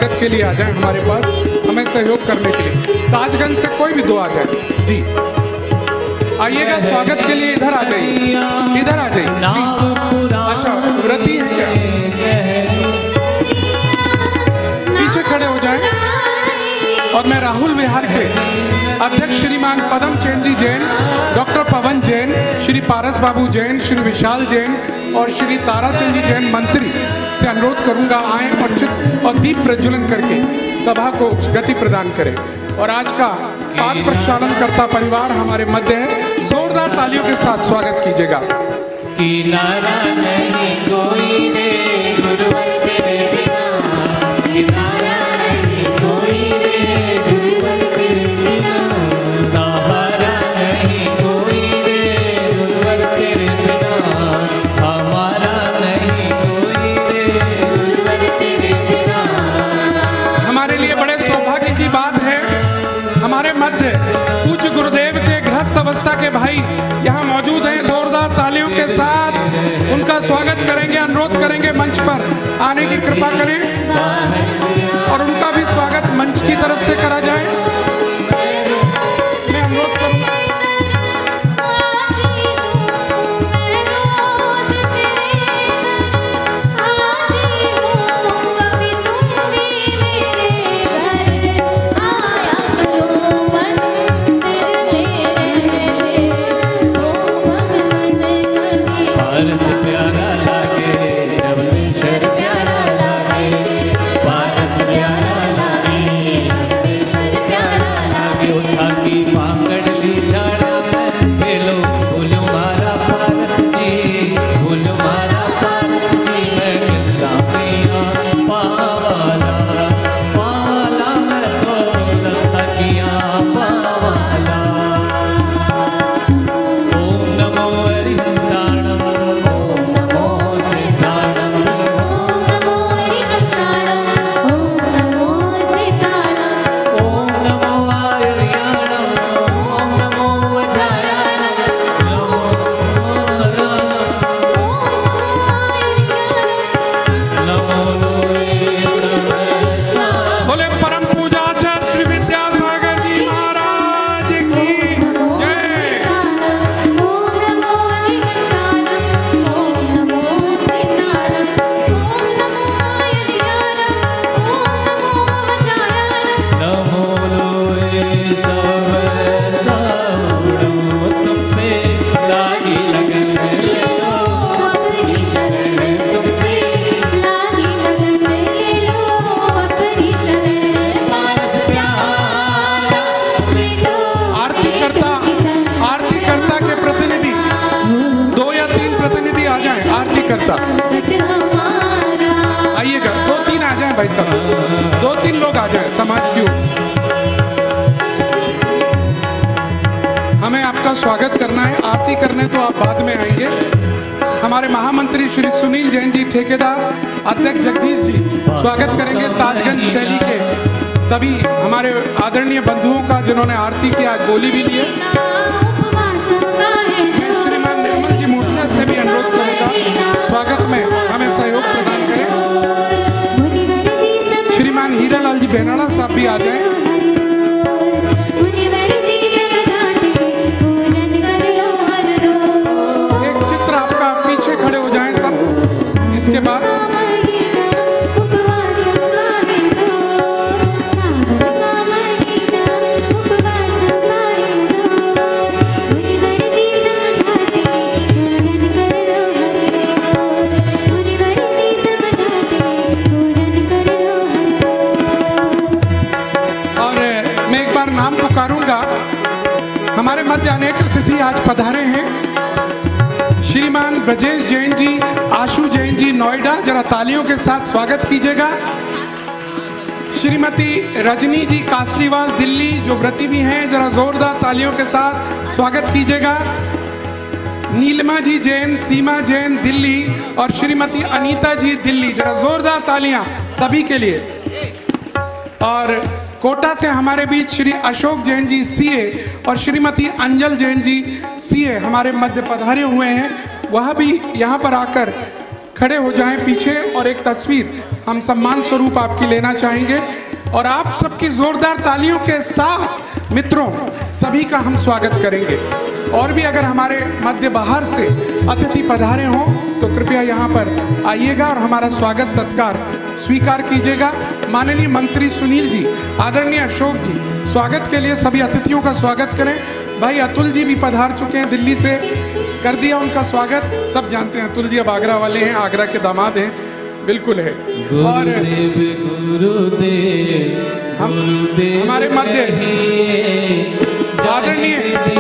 स्वागत के लिए आ जाए हमारे पास, हमें सहयोग करने के लिए। ताजगंज से कोई भी दो आ जाए जी, आइएगा स्वागत के लिए। इधर आ जाइए, इधर आ जाइए। अच्छा, व्रती है क्या? पीछे खड़े हो जाएं। और मैं राहुल विहार के अध्यक्ष श्रीमान पदम चंद जी जैन, डॉक्टर पवन जैन, श्री पारस बाबू जैन, श्री विशाल जैन और श्री ताराचंद जी जैन मंत्री से अनुरोध करूंगा आए और चित्र और दीप प्रज्वलन करके सभा को गति प्रदान करें। और आज का पाद प्रक्षालन करता परिवार हमारे मध्य है, जोरदार तालियों के साथ स्वागत कीजिएगा। किनारा नहीं कोई रे गुरुवर तेरे बिना, किनारा नहीं कोई रे गुरुवर तेरे बिना, सहारा नहीं कोई रे गुरुवर तेरे बिना, हमारा नहीं कोई रे गुरुवर तेरे बिना। हमारे लिए बड़े सौभाग्य की बात है, हमारे मध्य पूज्य गुरुदेव के गृहस्थ अवस्था के भाई यहाँ मौजूद हैं। जोरदार तालियों के साथ उनका स्वागत करेंगे, अनुरोध करेंगे मंच पर आने की कृपा करें और उनका भी स्वागत मंच की तरफ से करा जाए। मैं अनुरोध करूंगा। आइएगा, 2-3 आ जाएं भाई साहब, 2-3 लोग आ जाएं समाज की ओर से। हमें आपका स्वागत करना है, आरती करने तो आप बाद में आएंगे। हमारे महामंत्री श्री सुनील जैन जी ठेकेदार, अध्यक्ष जगदीश जी स्वागत करेंगे। ताजगंज शैली के सभी हमारे आदरणीय बंधुओं का जिन्होंने आरती की, आज बोली भी ली है। श्रीमान निर्मल जी मूर्तिया से भी अनुरोध करेगा स्वागत में हमें सहयोग प्रदान करें। श्रीमान हीरालाल जी बेनाला साहब भी आ जाएं। एक चित्र आपका पीछे खड़े हो जाएं सब। इसके बाद हमारे मध्य अनेक अतिथि आज पधारे हैं। श्रीमान ब्रजेश जैन जी, आशु जैन जी नोएडा, जरा तालियों के साथ स्वागत कीजिएगा। श्रीमती रजनी जी कासलीवाल दिल्ली, जो व्रती भी हैं, जरा जोरदार तालियों के साथ स्वागत कीजिएगा। नीलिमा जी जैन, सीमा जैन दिल्ली और श्रीमती अनीता जी दिल्ली, जरा जोरदार तालियां सभी के लिए। और कोटा से हमारे बीच श्री अशोक जैन जी सीए और श्रीमती अंजल जैन जी सीए हमारे मध्य पधारे हुए हैं। वह भी यहाँ पर आकर खड़े हो जाएं पीछे और एक तस्वीर हम सम्मान स्वरूप आपकी लेना चाहेंगे। और आप सबकी जोरदार तालियों के साथ मित्रों सभी का हम स्वागत करेंगे। और भी अगर हमारे मध्य बाहर से अतिथि पधारे हों तो कृपया यहाँ पर आइएगा और हमारा स्वागत सत्कार स्वीकार कीजिएगा। माननीय मंत्री सुनील जी, आदरणीय अशोक जी, स्वागत के लिए सभी अतिथियों का स्वागत करें। भाई अतुल जी भी पधार चुके हैं दिल्ली से, कर दिया उनका स्वागत। सब जानते हैं अतुल जी अब आगरा वाले हैं, आगरा के दामाद हैं, बिल्कुल है। और हमारे मध्य आदरणीय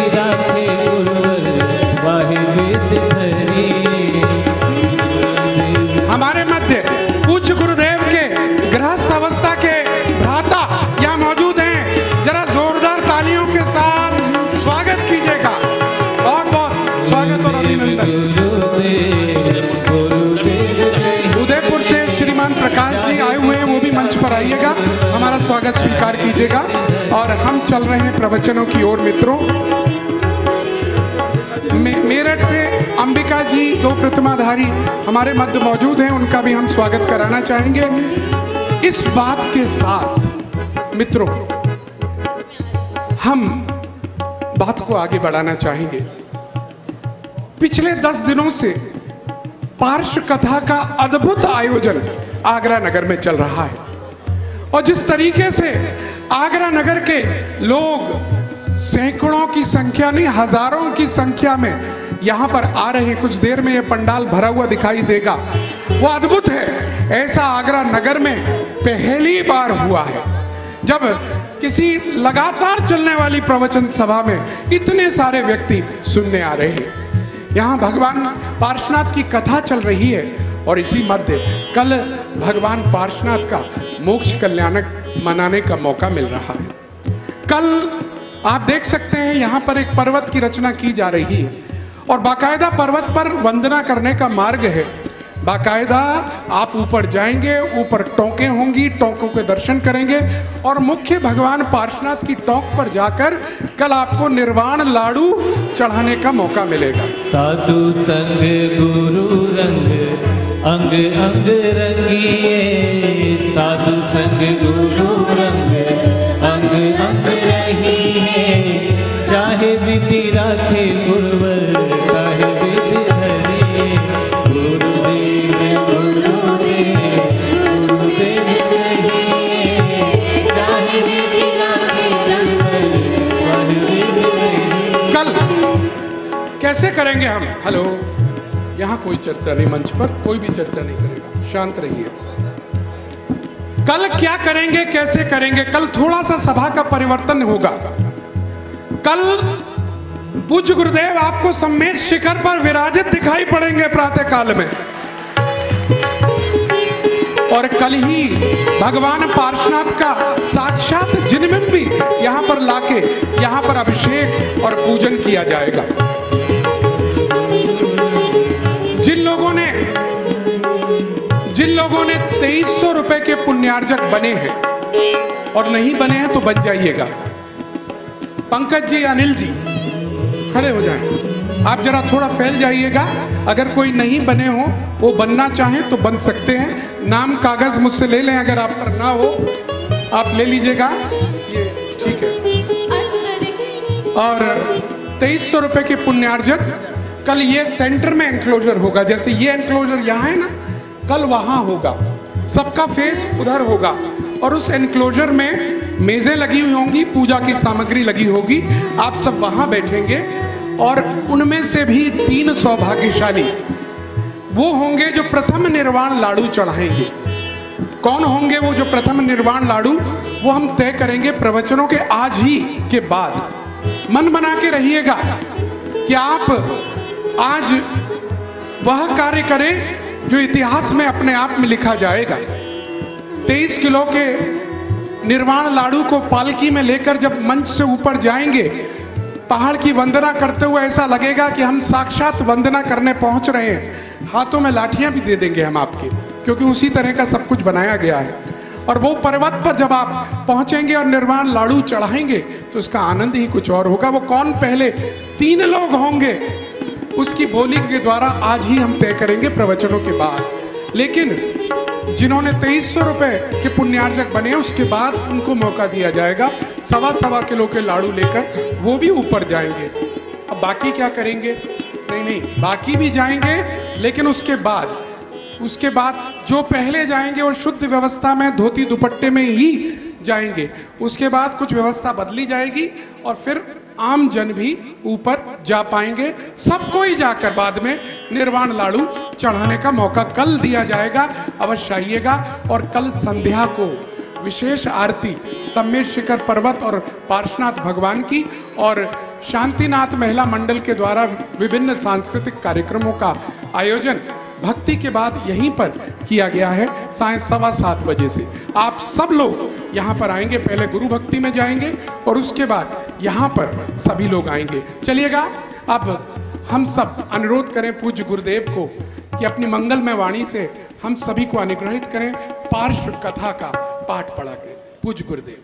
हमारे मध्य पूज्य गुरुदेव के गृहस्थ अवस्था के भ्राता यहाँ मौजूद हैं। जरा जोरदार तालियों के साथ स्वागत कीजिएगा। बहुत बहुत स्वागत और अभिनंदन। उदयपुर से श्रीमान प्रकाश जी आए हुए हैं, वो भी मंच पर आइएगा, हमारा स्वागत स्वीकार कीजिएगा। और हम चल रहे हैं प्रवचनों की ओर मित्रों। मेरठ से अंबिका जी, 2 प्रतिमाधारी हमारे मध्य मौजूद हैं, उनका भी हम स्वागत कराना चाहेंगे। इस बात के साथ मित्रों हम बात को आगे बढ़ाना चाहेंगे। पिछले 10 दिनों से पार्श्व कथा का अद्भुत आयोजन आगरा नगर में चल रहा है। और जिस तरीके से आगरा नगर के लोग सैकड़ों की संख्या नहीं, हजारों की संख्या में यहाँ पर आ रहे हैं, कुछ देर में ये पंडाल भरा हुआ दिखाई देगा, वो अद्भुत है। ऐसा आगरा नगर में पहली बार हुआ है जब किसी लगातार चलने वाली प्रवचन सभा में इतने सारे व्यक्ति सुनने आ रहे हैं। यहाँ भगवान पार्श्वनाथ की कथा चल रही है और इसी मध्य कल भगवान पार्श्वनाथ का मोक्ष कल्याणक मनाने का मौका मिल रहा है। कल आप देख सकते हैं यहाँ पर एक पर्वत की रचना की जा रही है और बाकायदा पर्वत पर वंदना करने का मार्ग है। बाकायदा आप ऊपर जाएंगे, ऊपर टोंकें होंगी, टोंकों के दर्शन करेंगे और मुख्य भगवान पार्श्वनाथ की टोंक पर जाकर कल आपको निर्वाण लाडू चढ़ाने का मौका मिलेगा। साधु संग गुरु रंग अंग अंग रंगिए, साधु संग गुरु रंग अंग अंग रहिए, चाहे विधि राखे गुरुवर चाहे विधि धरिए, गुरुदेव गुरुदेव गुरुदेव कहिए, चाहे विधि राखे गुरुवर चाहे विधि धरिए। कल कैसे करेंगे हम? हेलो, यहाँ कोई चर्चा नहीं, मंच पर कोई भी चर्चा नहीं करेगा, शांत रहिए। कल क्या करेंगे, कैसे करेंगे? कल थोड़ा सा सभा का परिवर्तन होगा। कल पूज्य गुरुदेव आपको सम्मेद शिखर पर विराजित दिखाई पड़ेंगे प्रातः काल में। और कल ही भगवान पार्श्वनाथ का साक्षात जिनमें भी यहाँ पर लाके यहाँ पर अभिषेक और पूजन किया जाएगा। जिन लोगों ने 2300 रुपए के पुण्यार्जक बने हैं और नहीं बने हैं तो बन जाइएगा। पंकज जी, अनिल जी खड़े हो जाएं। आप जरा थोड़ा फैल जाइएगा। अगर कोई नहीं बने हो, वो बनना चाहें तो बन सकते हैं। नाम कागज मुझसे ले लें, अगर आप पर ना हो आप ले लीजिएगा, ये ठीक है। और 2300 रुपए के पुण्यार्जक कल ये सेंटर में एंक्लोजर होगा। जैसे ये एंक्लोजर यहाँ है ना, कल वहां होगा, सबका फेस उधर होगा और उस एनक्लोजर में मेजें लगी हुई होंगी, पूजा की सामग्री लगी होगी। आप सब वहां बैठेंगे और उनमें से भी 3 सौभाग्यशाली वो होंगे जो प्रथम निर्वाण लाडू चढ़ाएंगे। कौन होंगे वो जो प्रथम निर्वाण लाडू? वो हम तय करेंगे प्रवचनों के आज ही के बाद। मन बना के रहिएगा कि आप आज वह कार्य करें जो इतिहास में अपने आप में लिखा जाएगा। 23 किलो के निर्वाण लाडू को पालकी में लेकर जब मंच से ऊपर जाएंगे, पहाड़ की वंदना करते हुए ऐसा लगेगा कि हम साक्षात वंदना करने पहुंच रहे हैं। हाथों में लाठियां भी दे देंगे हम आपके, क्योंकि उसी तरह का सब कुछ बनाया गया है। और वो पर्वत पर जब आप पहुंचेंगे और निर्वाण लाडू चढ़ाएंगे तो उसका आनंद ही कुछ और होगा। वो कौन? पहले 3 लोग होंगे उसकी बोली के द्वारा आज ही हम तय करेंगे प्रवचनों के बाद। लेकिन जिन्होंने 2300 रुपए के पुण्यार्जक बने उसके बाद उनको मौका दिया जाएगा 1.25 किलो के लाड़ू लेकर, वो भी ऊपर जाएंगे। अब बाकी क्या करेंगे? नहीं, बाकी भी जाएंगे, लेकिन उसके बाद जो पहले जाएंगे वो शुद्ध व्यवस्था में धोती दुपट्टे में ही जाएंगे। उसके बाद कुछ व्यवस्था बदली जाएगी और फिर आम जन भी ऊपर जा पाएंगे। सबको ही जाकर बाद में निर्वाण लाड़ू चढ़ाने का मौका कल दिया जाएगा। अवश्य आइएगा। और कल संध्या को विशेष आरती सम्मेद शिखर पर्वत और पार्श्वनाथ भगवान की और शांतिनाथ महिला मंडल के द्वारा विभिन्न सांस्कृतिक कार्यक्रमों का आयोजन भक्ति के बाद यहीं पर किया गया है। सायं 7:15 बजे से आप सब लोग यहाँ पर आएंगे। पहले गुरु भक्ति में जाएंगे और उसके बाद यहाँ पर सभी लोग आएंगे। चलिएगा, अब हम सब अनुरोध करें पूज्य गुरुदेव को कि अपनी मंगलमय वाणी से हम सभी को अनुग्रहित करें पार्श्व कथा का पाठ पढ़ा के। पूज्य गुरुदेव।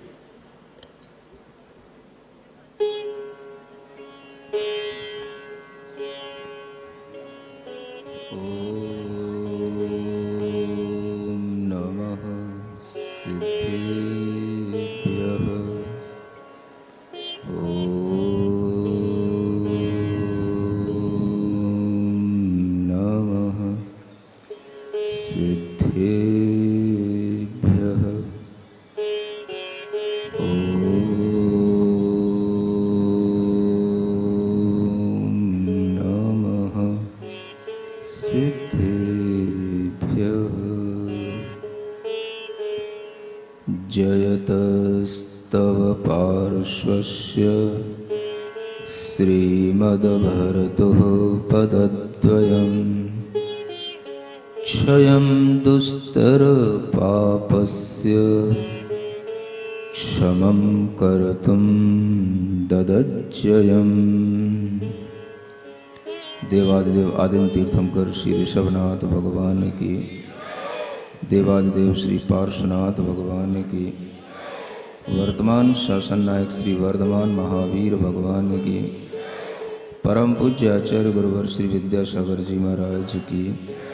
जयतस्तव पार्श्वस्य श्रीमद्भर्तुः पदद्वयम् क्षयं दुस्तरपापस्य क्षमं कर्तुं ददज्जयम्। देवादिदेव आदिम तीर्थंकर श्री ऋषभनाथ भगवान की, देवादिदेव श्री पार्श्वनाथ भगवान की, वर्तमान शासन नायक श्री वर्धमान महावीर भगवान की, परम पूज्य आचार्य गुरुवर श्री विद्यासागर जी महाराज की।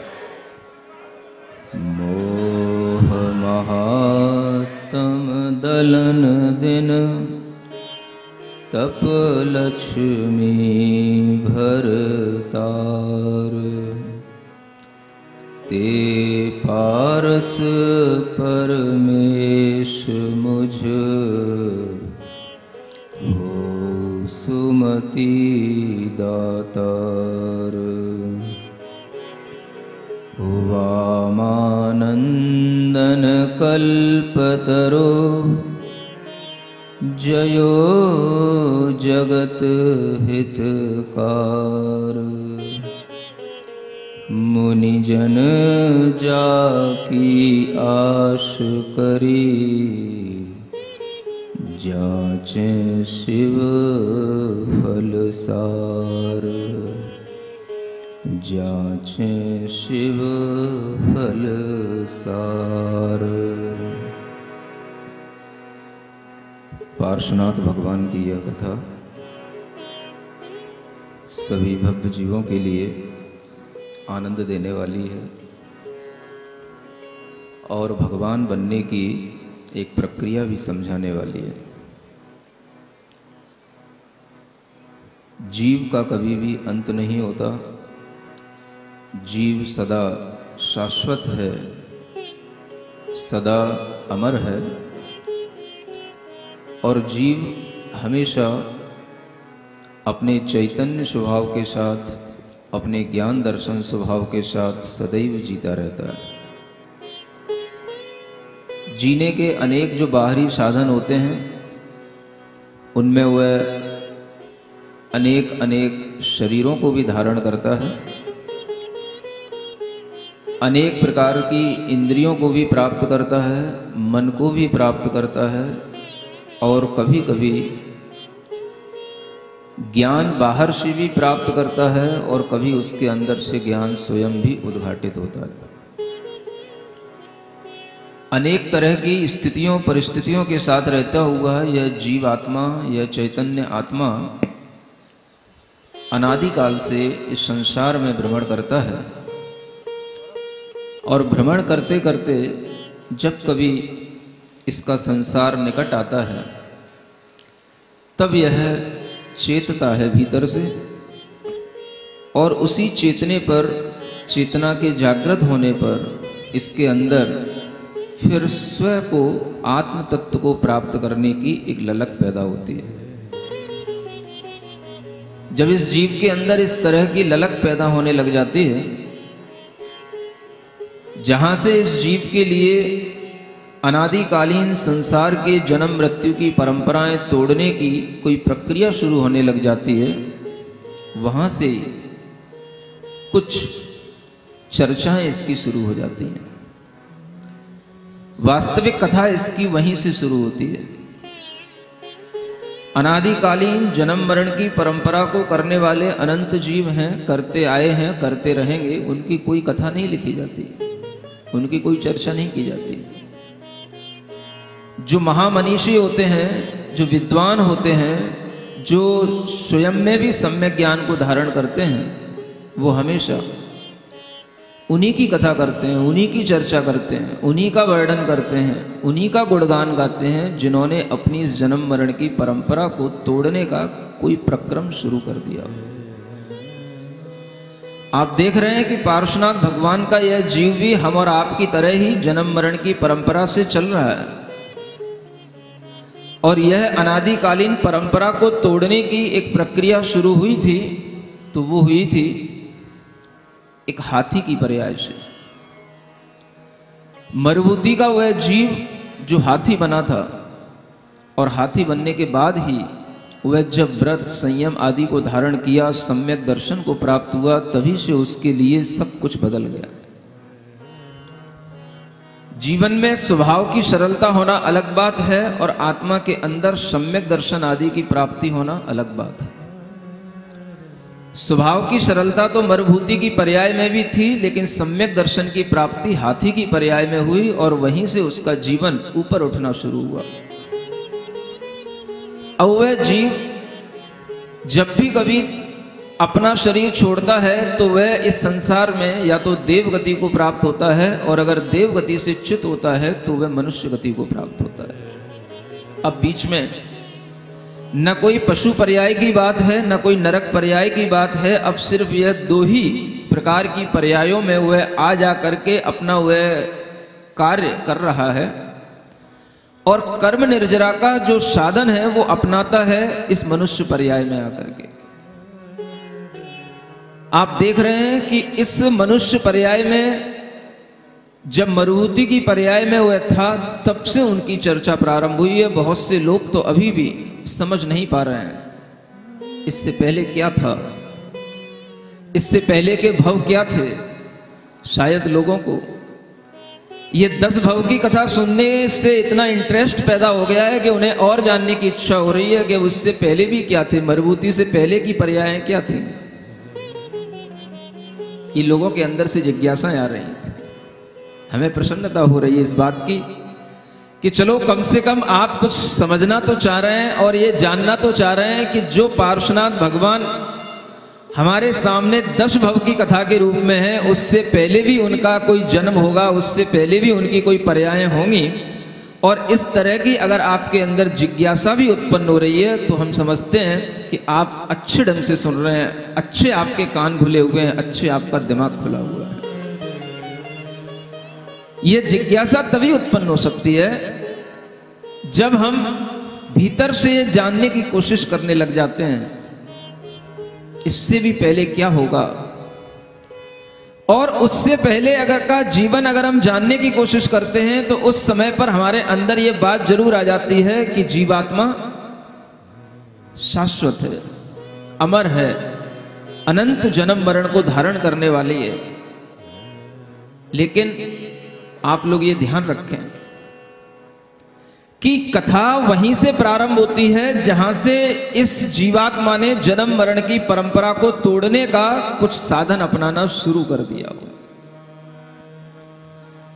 मोह महात्म दलन दिन तप लक्ष्मी भरतार, ते पारस परमेश मुझ हो सुमति दातार। वामानंदन कल्पतरो जयो जगत हितकार, मुनिजन जाकी आश करी, जाचे शिव फलसार, जाचे शिव फलसार। पार्श्वनाथ भगवान की यह कथा सभी भक्त जीवों के लिए आनंद देने वाली है और भगवान बनने की एक प्रक्रिया भी समझाने वाली है। जीव का कभी भी अंत नहीं होता, जीव सदा शाश्वत है, सदा अमर है और जीव हमेशा अपने चैतन्य स्वभाव के साथ, अपने ज्ञान दर्शन स्वभाव के साथ सदैव जीता रहता है। जीने के अनेक जो बाहरी साधन होते हैं उनमें वह अनेक अनेक शरीरों को भी धारण करता है, अनेक प्रकार की इंद्रियों को भी प्राप्त करता है, मन को भी प्राप्त करता है और कभी कभी ज्ञान बाहर से भी प्राप्त करता है और कभी उसके अंदर से ज्ञान स्वयं भी उद्घाटित होता है। अनेक तरह की स्थितियों परिस्थितियों के साथ रहता हुआ यह जीव आत्मा, यह चैतन्य आत्मा अनादिकाल से इस संसार में भ्रमण करता है और भ्रमण करते करते जब कभी इसका संसार निकट आता है तब यह चेतता है भीतर से, और उसी चेतने पर, चेतना के जागृत होने पर इसके अंदर फिर स्वयं को, आत्म तत्व को प्राप्त करने की एक ललक पैदा होती है। जब इस जीव के अंदर इस तरह की ललक पैदा होने लग जाती है, जहां से इस जीव के लिए अनादिकालीन संसार के जन्म मृत्यु की परंपराएं तोड़ने की कोई प्रक्रिया शुरू होने लग जाती है, वहां से कुछ चर्चाएं इसकी शुरू हो जाती हैं। वास्तविक कथा इसकी वहीं से शुरू होती है। अनादिकालीन जन्म मरण की परंपरा को करने वाले अनंत जीव हैं, करते आए हैं, करते रहेंगे। उनकी कोई कथा नहीं लिखी जाती, उनकी कोई चर्चा नहीं की जाती। जो महामनीषी होते हैं, जो विद्वान होते हैं, जो स्वयं में भी सम्यक ज्ञान को धारण करते हैं, वो हमेशा उन्हीं की कथा करते हैं, उन्हीं की चर्चा करते हैं, उन्हीं का वर्णन करते हैं, उन्हीं का गुणगान गाते हैं, जिन्होंने अपनी इस जन्म मरण की परंपरा को तोड़ने का कोई प्रक्रम शुरू कर दिया। आप देख रहे हैं कि पार्श्वनाथ भगवान का यह जीव भी हम और आपकी तरह ही जन्म मरण की परंपरा से चल रहा है, और यह अनादिकालीन परंपरा को तोड़ने की एक प्रक्रिया शुरू हुई थी, तो वो हुई थी एक हाथी की पर्याय से। मरुभूति का वह जीव जो हाथी बना था, और हाथी बनने के बाद ही वह जब व्रत, संयम आदि को धारण किया, सम्यक दर्शन को प्राप्त हुआ, तभी से उसके लिए सब कुछ बदल गया। जीवन में स्वभाव की सरलता होना अलग बात है, और आत्मा के अंदर सम्यक दर्शन आदि की प्राप्ति होना अलग बात है। स्वभाव की सरलता तो मरुभूति की पर्याय में भी थी, लेकिन सम्यक दर्शन की प्राप्ति हाथी की पर्याय में हुई, और वहीं से उसका जीवन ऊपर उठना शुरू हुआ। अब वह जीव जब भी कभी अपना शरीर छोड़ता है तो वह इस संसार में या तो देवगति को प्राप्त होता है, और अगर देवगति से च्युत होता है तो वह मनुष्य गति को प्राप्त होता है। अब बीच में न कोई पशु पर्याय की बात है, न कोई नरक पर्याय की बात है। अब सिर्फ यह दो ही प्रकार की पर्यायों में वह आ जा करके अपना वह कार्य कर रहा है, और कर्म निर्जरा का जो साधन है वो अपनाता है इस मनुष्य पर्याय में आकर के। आप देख रहे हैं कि इस मनुष्य पर्याय में जब मरुभूति की पर्याय में वह था, तब से उनकी चर्चा प्रारंभ हुई है। बहुत से लोग तो अभी भी समझ नहीं पा रहे हैं इससे पहले क्या था, इससे पहले के भव क्या थे। शायद लोगों को ये 10 भव की कथा सुनने से इतना इंटरेस्ट पैदा हो गया है कि उन्हें और जानने की इच्छा हो रही है कि उससे पहले भी क्या थे, मरुभूति से पहले की पर्यायें क्या थी। ये लोगों के अंदर से जिज्ञासाएं आ रही हैं। हमें प्रसन्नता हो रही है इस बात की कि चलो कम से कम आप कुछ समझना तो चाह रहे हैं और ये जानना तो चाह रहे हैं कि जो पार्श्वनाथ भगवान हमारे सामने 10 भव की कथा के रूप में है, उससे पहले भी उनका कोई जन्म होगा, उससे पहले भी उनकी कोई पर्यायें होंगी। और इस तरह की अगर आपके अंदर जिज्ञासा भी उत्पन्न हो रही है तो हम समझते हैं कि आप अच्छे ढंग से सुन रहे हैं, अच्छे आपके कान खुले हुए हैं, अच्छे आपका दिमाग खुला हुआ है। ये जिज्ञासा तभी उत्पन्न हो सकती है जब हम भीतर से जानने की कोशिश करने लग जाते हैं इससे भी पहले क्या होगा, और उससे पहले अगर का जीवन अगर हम जानने की कोशिश करते हैं तो उस समय पर हमारे अंदर ये बात जरूर आ जाती है कि जीवात्मा शाश्वत है, अमर है, अनंत जन्म मरण को धारण करने वाली है। लेकिन आप लोग ये ध्यान रखें कि कथा वहीं से प्रारंभ होती है जहां से इस जीवात्मा ने जन्म मरण की परंपरा को तोड़ने का कुछ साधन अपनाना शुरू कर दिया हो।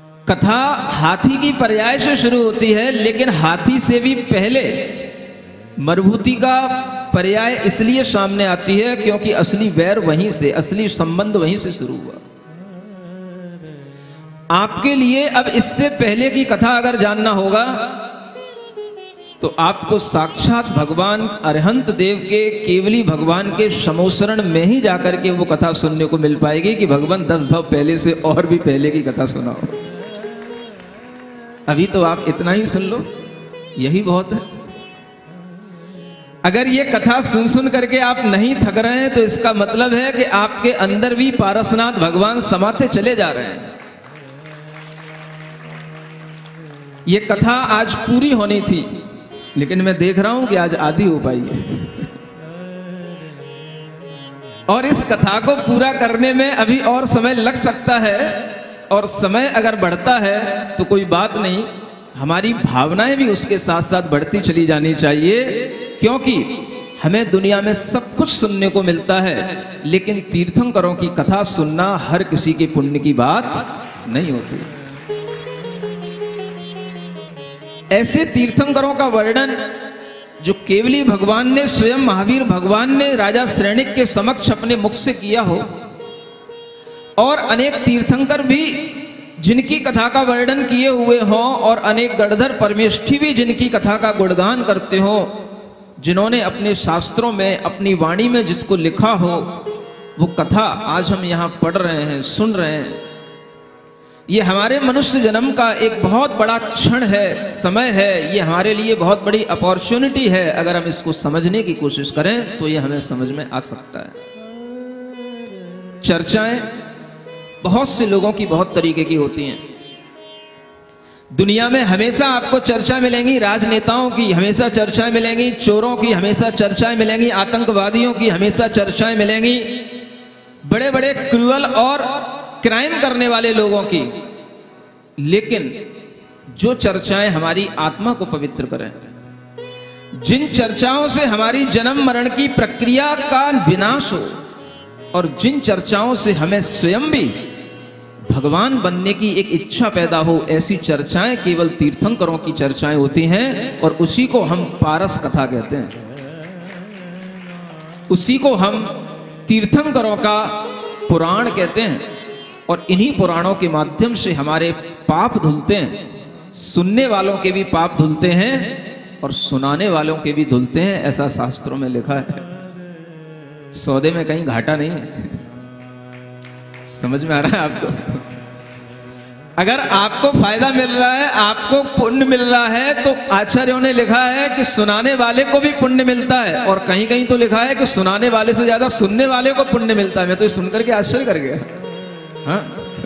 कथा हाथी की पर्याय से शुरू होती है, लेकिन हाथी से भी पहले मरुभूति का पर्याय इसलिए सामने आती है क्योंकि असली वैर वहीं से, असली संबंध वहीं से शुरू हुआ। आपके लिए अब इससे पहले की कथा अगर जानना होगा तो आपको साक्षात भगवान अरहंत देव के, केवली भगवान के समोसरण में ही जाकर के वो कथा सुनने को मिल पाएगी कि भगवान 10 भव पहले से और भी पहले की कथा सुनाओ। अभी तो आप इतना ही सुन लो, यही बहुत है। अगर ये कथा सुन सुन करके आप नहीं थक रहे हैं तो इसका मतलब है कि आपके अंदर भी पारसनाथ भगवान समाते चले जा रहे हैं। ये कथा आज पूरी होनी थी, लेकिन मैं देख रहा हूं कि आज आधी हो पाई है। और इस कथा को पूरा करने में अभी और समय लग सकता है, और समय अगर बढ़ता है तो कोई बात नहीं, हमारी भावनाएं भी उसके साथ साथ बढ़ती चली जानी चाहिए, क्योंकि हमें दुनिया में सब कुछ सुनने को मिलता है, लेकिन तीर्थंकरों की कथा सुनना हर किसी के पुण्य की बात नहीं होती। ऐसे तीर्थंकरों का वर्णन जो केवली भगवान ने, स्वयं महावीर भगवान ने राजा श्रेणिक के समक्ष अपने मुख से किया हो, और अनेक तीर्थंकर भी जिनकी कथा का वर्णन किए हुए हों, और अनेक गणधर परमेष्ठी भी जिनकी कथा का गुणगान करते हों, जिन्होंने अपने शास्त्रों में, अपनी वाणी में जिसको लिखा हो, वो कथा आज हम यहाँ पढ़ रहे हैं, सुन रहे हैं। ये हमारे मनुष्य जन्म का एक बहुत बड़ा क्षण है, समय है, ये हमारे लिए बहुत बड़ी अपॉर्चुनिटी है। अगर हम इसको समझने की कोशिश करें तो ये हमें समझ में आ सकता है। चर्चाएं बहुत से लोगों की बहुत तरीके की होती हैं। दुनिया में हमेशा आपको चर्चा मिलेंगी, राजनेताओं की हमेशा चर्चाएं मिलेंगी, चोरों की हमेशा चर्चाएं मिलेंगी, आतंकवादियों की हमेशा चर्चाएं मिलेंगी, बड़े बड़े क्रूअल और क्राइम करने वाले लोगों की। लेकिन जो चर्चाएं हमारी आत्मा को पवित्र करें, जिन चर्चाओं से हमारी जन्म मरण की प्रक्रिया का विनाश हो, और जिन चर्चाओं से हमें स्वयं भी भगवान बनने की एक इच्छा पैदा हो, ऐसी चर्चाएं केवल तीर्थंकरों की चर्चाएं होती हैं, और उसी को हम पारस कथा कहते हैं। उसी को हम तीर्थंकरों का पुराण कहते हैं, और इन्हीं पुराणों के माध्यम से हमारे पाप धुलते हैं। सुनने वालों के भी पाप धुलते हैं और सुनाने वालों के भी धुलते हैं, ऐसा शास्त्रों में लिखा है। सौदे में कहीं घाटा नहीं है। समझ में आ रहा है आपको? अगर आपको फायदा मिल रहा है, आपको पुण्य मिल रहा है, तो आचार्यों ने लिखा है कि सुनाने वाले को भी पुण्य मिलता है, और कहीं कहीं तो लिखा है कि सुनाने वाले से ज्यादा सुनने वाले को पुण्य मिलता है। मैं तो सुनकर के आश्चर्य कर गया। हाँ,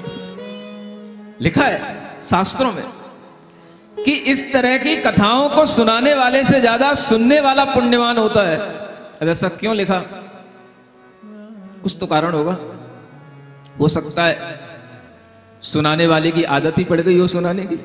लिखा है शास्त्रों में कि इस तरह की कथाओं को सुनाने वाले से ज्यादा सुनने वाला पुण्यवान होता है। अब ऐसा क्यों लिखा? कुछ तो कारण होगा। हो सकता है सुनाने वाले की आदत ही पड़ गई हो सुनाने की।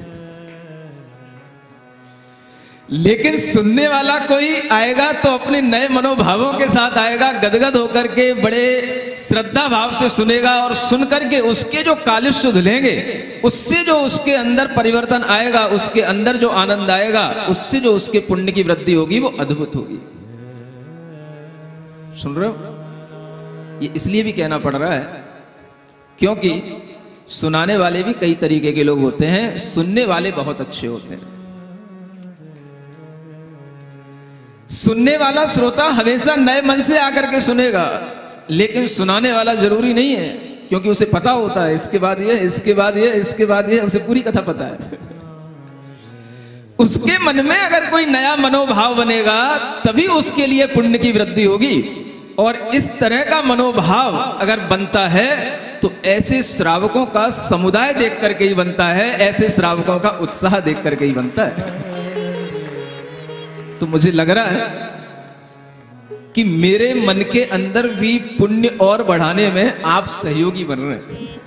लेकिन सुनने वाला कोई आएगा तो अपने नए मनोभावों के साथ आएगा, गदगद होकर के बड़े श्रद्धा भाव से सुनेगा, और सुन करके उसके जो कालुष्य धुलेंगे, उससे जो उसके अंदर परिवर्तन आएगा, उसके अंदर जो आनंद आएगा, उससे जो उसके पुण्य की वृद्धि होगी वो अद्भुत होगी। सुन रहे हो? ये इसलिए भी कहना पड़ रहा है क्योंकि सुनाने वाले भी कई तरीके के लोग होते हैं, सुनने वाले बहुत अच्छे होते हैं। सुनने वाला श्रोता हमेशा नए मन से आकर के सुनेगा, लेकिन सुनाने वाला जरूरी नहीं है, क्योंकि उसे पता होता है इसके बाद ये, इसके बाद ये, इसके बाद ये, उसे पूरी कथा पता है। उसके मन में अगर कोई नया मनोभाव बनेगा तभी उसके लिए पुण्य की वृद्धि होगी, और इस तरह का मनोभाव अगर बनता है तो ऐसे श्रावकों का समुदाय देख करके ही बनता है, ऐसे श्रावकों का उत्साह देख करके ही बनता है। तो मुझे लग रहा है कि मेरे मन के अंदर भी पुण्य और बढ़ाने में आप सहयोगी बन रहे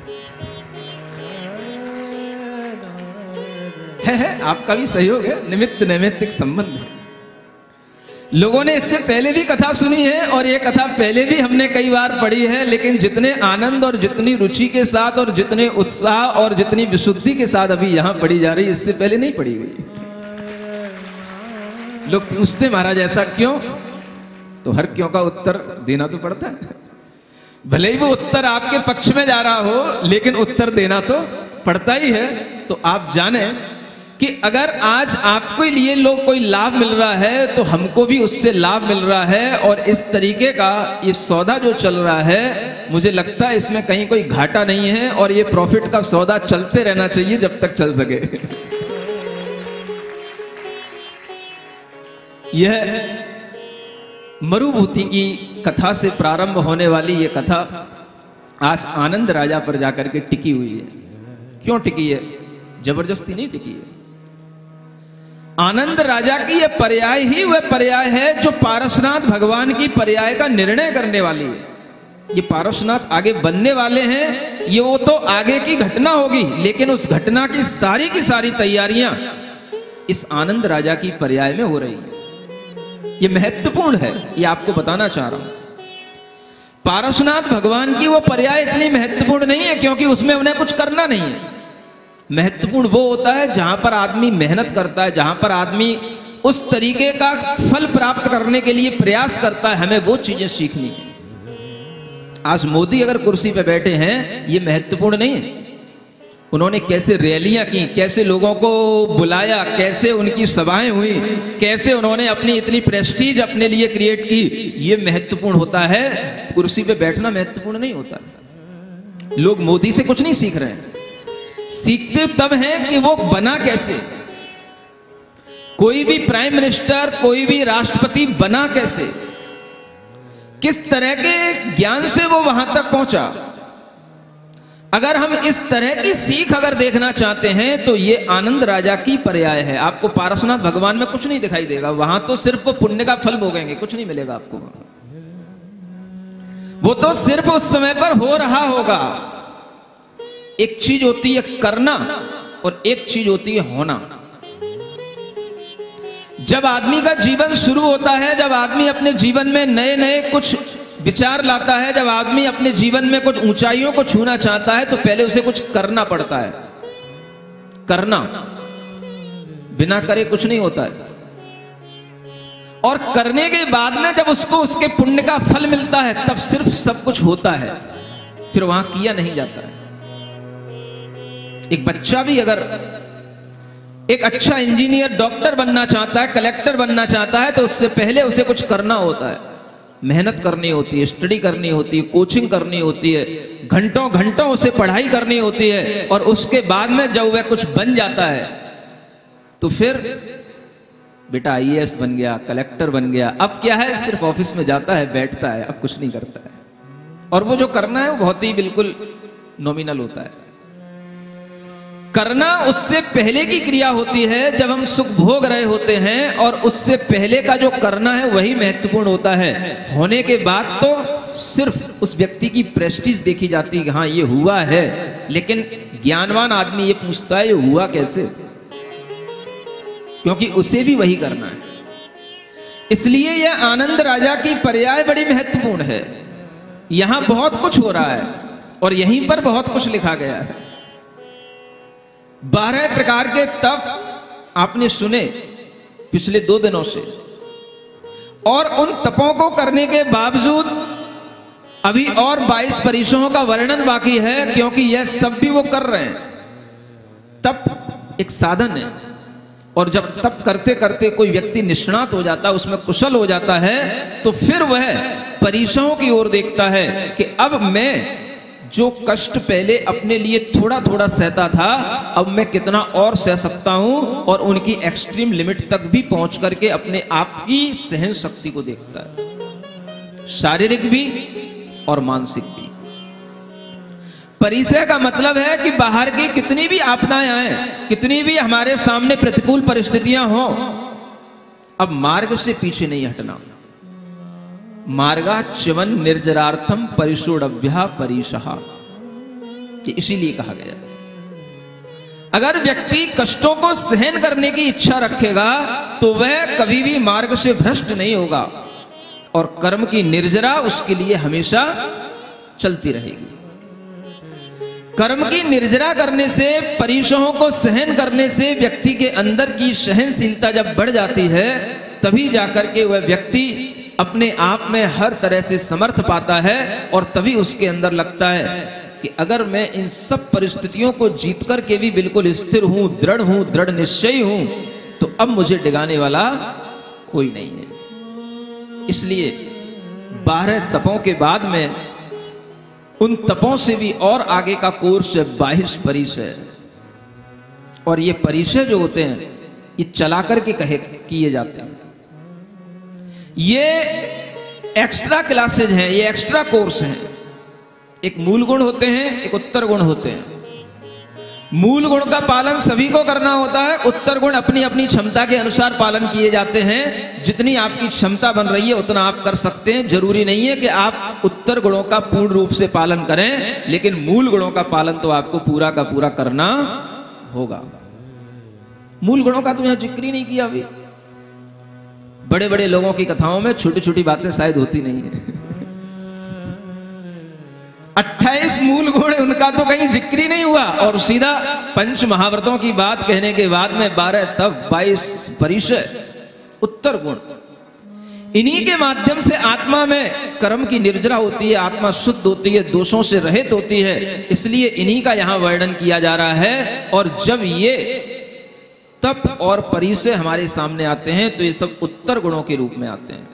हैं। आपका भी सहयोग है, निमित्त नैमित्तिक संबंध है। लोगों ने इससे पहले भी कथा सुनी है, और ये कथा पहले भी हमने कई बार पढ़ी है, लेकिन जितने आनंद और जितनी रुचि के साथ और जितने उत्साह और जितनी विशुद्धि के साथ अभी यहां पढ़ी जा रही है, इससे पहले नहीं पढ़ी गई। लोग पूछते महाराज ऐसा क्यों, तो हर क्यों का उत्तर देना तो पड़ता है। भले ही वो उत्तर आपके पक्ष में जा रहा हो, लेकिन उत्तर देना तो पड़ता ही है। तो आप जाने कि अगर आज आपके लिए लोग कोई लाभ मिल रहा है तो हमको भी उससे लाभ मिल रहा है, और इस तरीके का ये सौदा जो चल रहा है, मुझे लगता है इसमें कहीं कोई घाटा नहीं है, और ये प्रॉफिट का सौदा चलते रहना चाहिए जब तक चल सके। यह मरुभूति की कथा से प्रारंभ होने वाली ये कथा आज आनंद राजा पर जाकर के टिकी हुई है। क्यों टिकी है? जबरदस्ती नहीं टिकी है। आनंद राजा की यह पर्याय ही वह पर्याय है जो पारसनाथ भगवान की पर्याय का निर्णय करने वाली है। ये पारसनाथ आगे बनने वाले हैं, ये वो तो आगे की घटना होगी, लेकिन उस घटना की सारी तैयारियां इस आनंद राजा की पर्याय में हो रही है। ये महत्वपूर्ण है, ये आपको बताना चाह रहा हूं। पारसनाथ भगवान की वो पर्याय इतनी महत्वपूर्ण नहीं है क्योंकि उसमें उन्हें कुछ करना नहीं है। महत्वपूर्ण वो होता है जहां पर आदमी मेहनत करता है, जहां पर आदमी उस तरीके का फल प्राप्त करने के लिए प्रयास करता है। हमें वो चीजें सीखनी है। आज मोदी अगर कुर्सी पे बैठे हैं, ये महत्वपूर्ण नहीं है। उन्होंने कैसे रैलियां की, कैसे लोगों को बुलाया, कैसे उनकी सभाएं हुई, कैसे उन्होंने अपनी इतनी प्रेस्टीज अपने लिए क्रिएट की, ये महत्वपूर्ण होता है। कुर्सी पे बैठना महत्वपूर्ण नहीं होता। लोग मोदी से कुछ नहीं सीख रहे हैं, सीखते तब हैं कि वो बना कैसे। कोई भी प्राइम मिनिस्टर, कोई भी राष्ट्रपति बना कैसे, किस तरह के ज्ञान से वो वहां तक पहुंचा। अगर हम इस तरह की सीख अगर देखना चाहते हैं तो ये आनंद राजा की पर्याय है। आपको पारसनाथ भगवान में कुछ नहीं दिखाई देगा, वहां तो सिर्फ वो पुण्य का फल भोगेंगे, कुछ नहीं मिलेगा आपको। वो तो सिर्फ उस समय पर हो रहा होगा। एक चीज होती है करना और एक चीज होती है होना। जब आदमी का जीवन शुरू होता है, जब आदमी अपने जीवन में नए नए कुछ विचार लाता है, जब आदमी अपने जीवन में कुछ ऊंचाइयों को छूना चाहता है, तो पहले उसे कुछ करना पड़ता है। करना, बिना करे कुछ नहीं होता है। और करने के बाद में जब उसको उसके पुण्य का फल मिलता है, तब सिर्फ सब कुछ होता है, फिर वहां किया नहीं जाता है। एक बच्चा भी अगर एक अच्छा इंजीनियर, डॉक्टर बनना चाहता है, कलेक्टर बनना चाहता है, तो उससे पहले उसे कुछ करना होता है। मेहनत करनी होती है, स्टडी करनी होती है, कोचिंग करनी होती है, घंटों घंटों उसे पढ़ाई करनी होती है। और उसके बाद में जब वह कुछ बन जाता है तो फिर बेटा IAS बन गया, कलेक्टर बन गया। अब क्या है, सिर्फ ऑफिस में जाता है, बैठता है, अब कुछ नहीं करता है। और वो जो करना है वो बहुत ही बिल्कुल नॉमिनल होता है। करना उससे पहले की क्रिया होती है, जब हम सुख भोग रहे होते हैं, और उससे पहले का जो करना है वही महत्वपूर्ण होता है। होने के बाद तो सिर्फ उस व्यक्ति की प्रेस्टीज देखी जाती है कि हाँ ये हुआ है, लेकिन ज्ञानवान आदमी ये पूछता है ये हुआ कैसे, क्योंकि उसे भी वही करना है। इसलिए यह आनंद राजा की पर्याय बड़ी महत्वपूर्ण है। यहां बहुत कुछ हो रहा है और यहीं पर बहुत कुछ लिखा गया है। 12 प्रकार के तप आपने सुने पिछले 2 दिनों से, और उन तपों को करने के बावजूद अभी और 22 परिसरों का वर्णन बाकी है, क्योंकि यह सब भी वो कर रहे हैं। तप एक साधन है, और जब तप करते करते कोई व्यक्ति निष्णात हो जाता है, उसमें कुशल हो जाता है, तो फिर वह परिसरों की ओर देखता है कि अब मैं जो कष्ट पहले अपने लिए थोड़ा थोड़ा सहता था, अब मैं कितना और सह सकता हूं, और उनकी एक्सट्रीम लिमिट तक भी पहुंच करके अपने आप की सहन शक्ति को देखता है, शारीरिक भी और मानसिक भी। परिसय का मतलब है कि बाहर की कितनी भी आपदाएं आए, कितनी भी हमारे सामने प्रतिकूल परिस्थितियां हो, अब मार्ग से पीछे नहीं हटना। मार्गा च्यवन निर्जरार्थम परिशोडभ्या परिशः, इसीलिए कहा गया। अगर व्यक्ति कष्टों को सहन करने की इच्छा रखेगा तो वह कभी भी मार्ग से भ्रष्ट नहीं होगा, और कर्म की निर्जरा उसके लिए हमेशा चलती रहेगी। कर्म की निर्जरा करने से, परिसरों को सहन करने से व्यक्ति के अंदर की सहनशीलता जब बढ़ जाती है, तभी जाकर के वह व्यक्ति अपने आप में हर तरह से समर्थ पाता है, और तभी उसके अंदर लगता है कि अगर मैं इन सब परिस्थितियों को जीत कर के भी बिल्कुल स्थिर हूं, दृढ़ निश्चयी हूं, तो अब मुझे डिगाने वाला कोई नहीं है। इसलिए 12 तपों के बाद में उन तपों से भी और आगे का कोर्स है 22 परिचय। और ये परिचय जो होते हैं ये चला करके किए जाते हैं। ये एक्स्ट्रा क्लासेज हैं, ये एक्स्ट्रा कोर्स हैं। एक मूल गुण होते हैं, एक उत्तर गुण होते हैं। मूल गुण का पालन सभी को करना होता है, उत्तर गुण अपनी अपनी क्षमता के अनुसार पालन किए जाते हैं। जितनी आपकी क्षमता बन रही है उतना आप कर सकते हैं। जरूरी नहीं है कि आप उत्तर गुणों का पूर्ण रूप से पालन करें, लेकिन मूल गुणों का पालन तो आपको पूरा का पूरा करना होगा। मूल गुणों का तो यहां जिक्र ही नहीं किया अभी। बड़े बड़े लोगों की कथाओं में छोटी छोटी बातें शायद होती नहीं है। 28 मूल गुण उनका तो कहीं जिक्र ही नहीं हुआ, और सीधा पंच महाव्रतों की बात कहने के बाद में 12 तप 22 परिचय उत्तर गुण। इन्हीं के माध्यम से आत्मा में कर्म की निर्जरा होती है, आत्मा शुद्ध होती है, दोषों से रहित होती है। इसलिए इन्हीं का यहां वर्णन किया जा रहा है। और जब ये तप और परिचय हमारे सामने आते हैं तो ये सब उत्तर गुणों के रूप में आते हैं।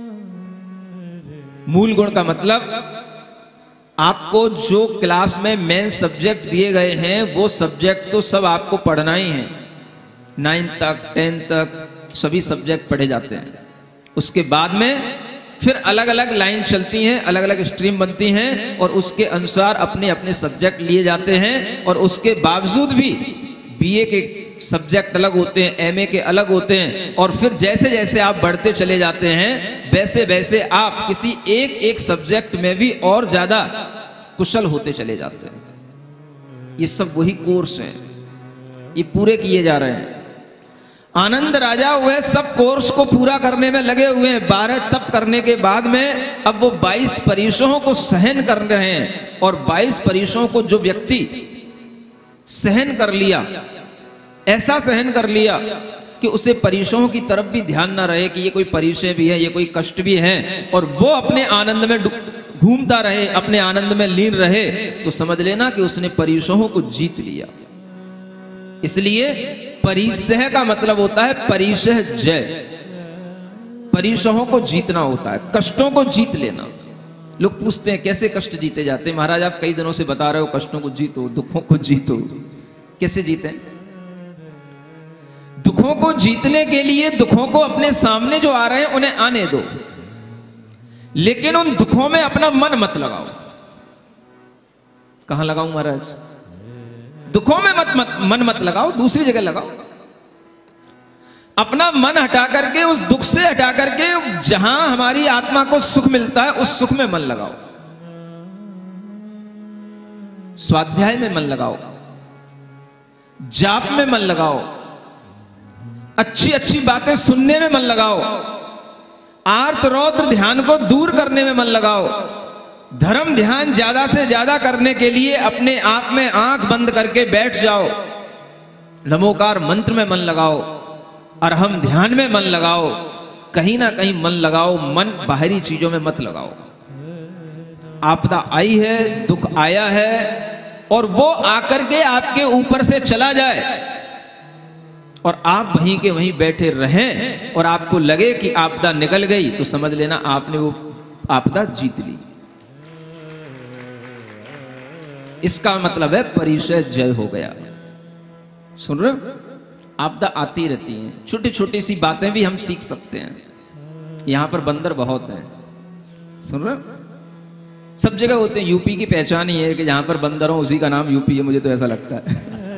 मूल गुण का मतलब आपको जो क्लास में मेन सब्जेक्ट दिए गए हैं वो सब्जेक्ट तो सब आपको पढ़ना ही है। 9 तक 10 तक सभी सब्जेक्ट पढ़े जाते हैं। उसके बाद में फिर अलग अलग लाइन चलती हैं, अलग अलग स्ट्रीम बनती हैं, और उसके अनुसार अपने अपने सब्जेक्ट लिए जाते हैं। और उसके बावजूद भी बीए के सब्जेक्ट अलग होते हैं, एमए के अलग होते हैं। और फिर जैसे जैसे आप बढ़ते चले जाते हैं वैसे वैसे आप किसी एक सब्जेक्ट में भी और ज्यादा कुशल होते चले जाते हैं। ये सब वही कोर्स हैं, ये पूरे किए जा रहे हैं। आनंद राजा वह सब कोर्स को पूरा करने में लगे हुए हैं। 12 तप करने के बाद में अब वो 22 परीक्षाओं को सहन कर रहे हैं। और 22 परीक्षाओं को जो व्यक्ति सहन कर लिया, ऐसा सहन कर लिया कि उसे परीक्षाओं की तरफ भी ध्यान ना रहे कि ये कोई परिचय भी है, ये कोई कष्ट भी है, और वो अपने आनंद में घूमता रहे, अपने आनंद में लीन रहे, तो समझ लेना कि उसने परीक्षाओं को जीत लिया। इसलिए परिचय का मतलब होता है परिचय जय। परीक्षाओं को जीतना होता है, कष्टों को जीत लेना। लोग पूछते हैं कैसे कष्ट जीते जाते हैं? महाराज आप कई दिनों से बता रहे हो कष्टों को जीतो, दुखों को जीतो। कैसे जीते? दुखों को जीतने के लिए दुखों को अपने सामने जो आ रहे हैं उन्हें आने दो, लेकिन उन दुखों में अपना मन मत लगाओ। कहां लगाऊं महाराज? दुखों में मन मत लगाओ, दूसरी जगह लगाओ। अपना मन हटा करके, उस दुख से हटा करके जहां हमारी आत्मा को सुख मिलता है उस सुख में मन लगाओ। स्वाध्याय में मन लगाओ, जाप में मन लगाओ, अच्छी अच्छी बातें सुनने में मन लगाओ, आर्त रौद्र ध्यान को दूर करने में मन लगाओ। धर्म ध्यान ज्यादा से ज्यादा करने के लिए अपने आप में आंख बंद करके बैठ जाओ, नमोकार मंत्र में मन लगाओ, अरहम ध्यान में मन लगाओ, कहीं ना कहीं मन लगाओ। मन बाहरी चीजों में मत लगाओ। आपदा आई है, दुख आया है, और वो आकर के आपके ऊपर से चला जाए और आप वहीं के वहीं बैठे रहें और आपको लगे कि आपदा निकल गई, तो समझ लेना आपने वो आपदा जीत ली। इसका मतलब है परिचय जय हो गया। सुन रहे हो? आपदा आती रहती है, छोटी छोटी सी बातें भी हम सीख सकते हैं। यहां पर बंदर बहुत हैं, सुन रहे हो? सब जगह होते हैं। यूपी की पहचान ही है कि जहां पर बंदर हो उसी का नाम यूपी है, मुझे तो ऐसा लगता है।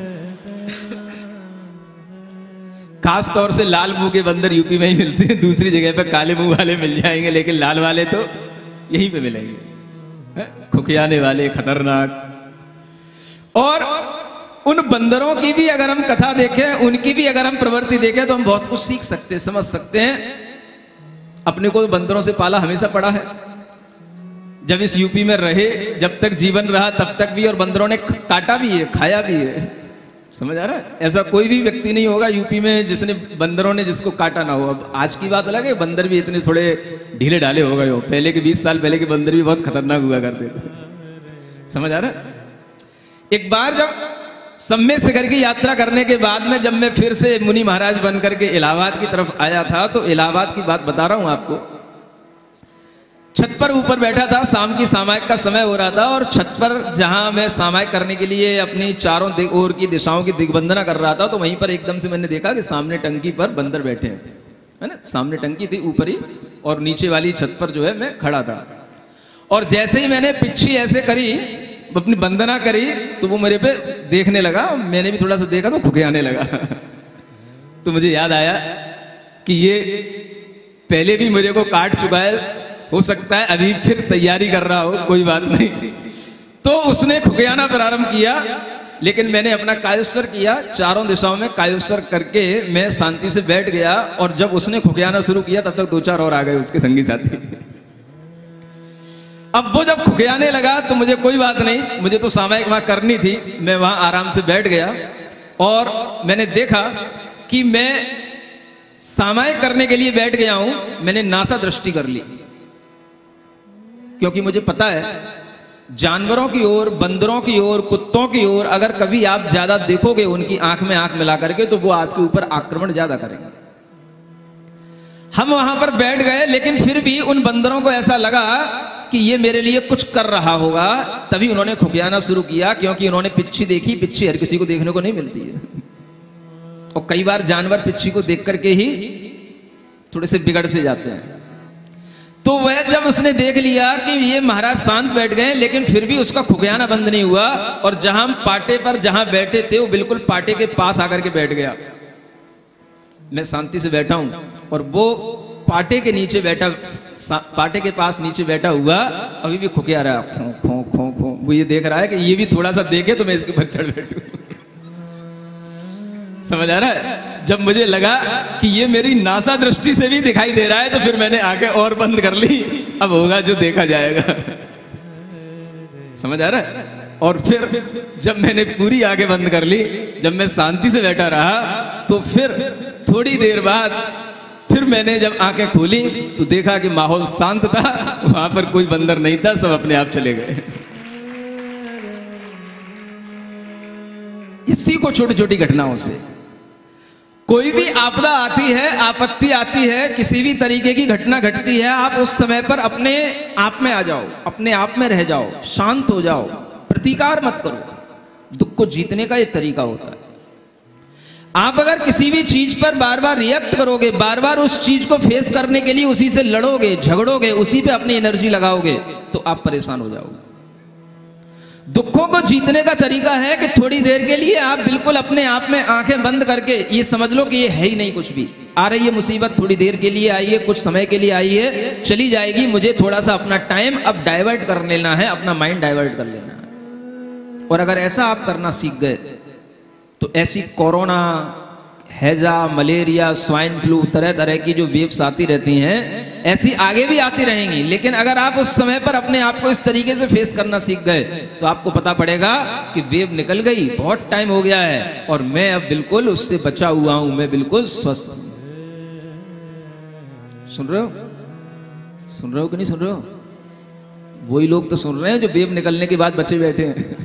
खास तौर से लाल मुंह के बंदर यूपी में ही मिलते हैं, दूसरी जगह पे काले मुंह वाले मिल जाएंगे, लेकिन लाल वाले तो यहीं पे मिलेंगे, खुखियाने वाले, खतरनाक। और उन बंदरों की भी अगर हम कथा देखें, उनकी भी अगर हम प्रवृत्ति देखें, तो हम बहुत कुछ सीख सकते हैं, समझ सकते हैं। अपने को बंदरों से पाला हमेशा पड़ा है। जब इस यूपी में रहे, जब तक जीवन रहा तब तक भी, और बंदरों ने काटा भी है, खाया भी है। समझ आ रहा है? ऐसा कोई भी व्यक्ति नहीं होगा यूपी में जिसने बंदरों ने जिसको काटा ना हो। अब आज की बात अलग है, बंदर भी इतने थोड़े ढीले ढाले हो गए हो, पहले के 20 साल पहले के बंदर भी बहुत खतरनाक हुआ करते थे। समझ आ रहा है? एक बार जब सम्मेद शिखर की यात्रा करने के बाद में जब मैं फिर से मुनि महाराज बन करके इलाहाबाद की तरफ आया था, तो इलाहाबाद की बात बता रहा हूं आपको। छत पर ऊपर बैठा था, शाम की सामायिक का समय हो रहा था, और छत पर जहां मैं सामायिक करने के लिए अपनी चारों ओर की दिशाओं की दिग्बंधना कर रहा था, तो वहीं पर एकदम से मैंने देखा कि सामने टंकी पर बंदर बैठे हैं, है ना। सामने टंकी थी ऊपर ही, और नीचे वाली छत पर जो है मैं खड़ा था। और जैसे ही मैंने पिच्छी ऐसे करी, अपनी वंदना करी, तो वो मेरे पे देखने लगा। मैंने भी थोड़ा सा देखा तो खुखियाने लगा। तो मुझे याद आया कि ये पहले भी मेरे को काट चुका है, हो सकता है अभी फिर तैयारी कर रहा हो, कोई बात नहीं। तो उसने खुखियाना प्रारंभ किया, लेकिन मैंने अपना कायोत्सर्ग किया, चारों दिशाओं में कायोत्सर्ग करके मैं शांति से बैठ गया। और जब उसने खुखियाना शुरू किया, तब तक 2-4 और आ गए उसके संगी साथी। अब वो जब खुखियाने लगा तो मुझे कोई बात नहीं, मुझे तो सामायिक वहां करनी थी, मैं वहां आराम से बैठ गया। और मैंने देखा कि मैं सामायिक करने के लिए बैठ गया हूं, मैंने नासा दृष्टि कर ली, क्योंकि मुझे पता है जानवरों की ओर, बंदरों की ओर, कुत्तों की ओर अगर कभी आप ज्यादा देखोगे उनकी आंख में आंख मिला करके, तो वो आपके ऊपर आक्रमण ज्यादा करेंगे। हम वहां पर बैठ गए, लेकिन फिर भी उन बंदरों को ऐसा लगा कि ये मेरे लिए कुछ कर रहा होगा, तभी उन्होंने खुखियाना शुरू किया। क्योंकि उन्होंने पिच्छी देखी, पिच्छी हर किसी को देखने को नहीं मिलती है, और कई बार जानवर पिच्छी को देख करके ही थोड़े से बिगड़ से जाते हैं। तो वह जब उसने देख लिया कि ये महाराज शांत बैठ गए, लेकिन फिर भी उसका खुखियाना बंद नहीं हुआ, और जहां पाटे पर जहां बैठे थे वो बिल्कुल पाटे के पास आकर के बैठ गया। मैं शांति से बैठा हूं, और वो पाटे के नीचे बैठा, पाटे के पास नीचे बैठा हुआ अभी भी खुखिया रहा, खो खो खो खो। वो ये देख रहा है कि ये भी थोड़ा सा देखे तो मैं इसके ऊपर चढ़ बैठूं। समझ आ रहा है? जब मुझे लगा कि ये मेरी नासा दृष्टि से भी दिखाई दे रहा है, तो फिर मैंने आंखें और बंद कर ली, अब होगा जो देखा जाएगा। समझ आ रहा है? और फिर जब मैंने पूरी आंखें बंद कर ली, जब मैं शांति से बैठा रहा, तो फिर थोड़ी देर बाद फिर मैंने जब आंखें खोली तो देखा कि माहौल शांत था, वहां पर कोई बंदर नहीं था, सब अपने आप चले गए। इसी को छोटी छोटी घटनाओं से कोई भी आपदा आती है, आपत्ति आती है, किसी भी तरीके की घटना घटती है, आप उस समय पर अपने आप में आ जाओ, अपने आप में रह जाओ, शांत हो जाओ, प्रतिकार मत करो। दुख को जीतने का ये तरीका होता है। आप अगर किसी भी चीज पर बार बार रिएक्ट करोगे, बार बार उस चीज को फेस करने के लिए उसी से लड़ोगे, झगड़ोगे, उसी पे अपनी एनर्जी लगाओगे, तो आप परेशान हो जाओगे। दुखों को जीतने का तरीका है कि थोड़ी देर के लिए आप बिल्कुल अपने आप में आंखें बंद करके ये समझ लो कि ये है ही नहीं कुछ भी। आ रही है मुसीबत, थोड़ी देर के लिए आई है, कुछ समय के लिए आई है, चली जाएगी। मुझे थोड़ा सा अपना टाइम अब डाइवर्ट कर लेना है, अपना माइंड डाइवर्ट कर लेना है। और अगर ऐसा आप करना सीख गए तो ऐसी कोरोना, हैजा, मलेरिया, स्वाइन फ्लू, तरह तरह की जो वेव्स आती रहती हैं, ऐसी आगे भी आती रहेंगी। लेकिन अगर आप उस समय पर अपने आप को इस तरीके से फेस करना सीख गए तो आपको पता पड़ेगा कि वेव निकल गई, बहुत टाइम हो गया है, और मैं अब बिल्कुल उससे बचा हुआ हूं, मैं बिल्कुल स्वस्थ हूं। सुन रहे हो? सुन रहे हो कि नहीं सुन रहे हो? वही लोग तो सुन रहे हैं जो वेव निकलने के बाद बचे बैठे हैं।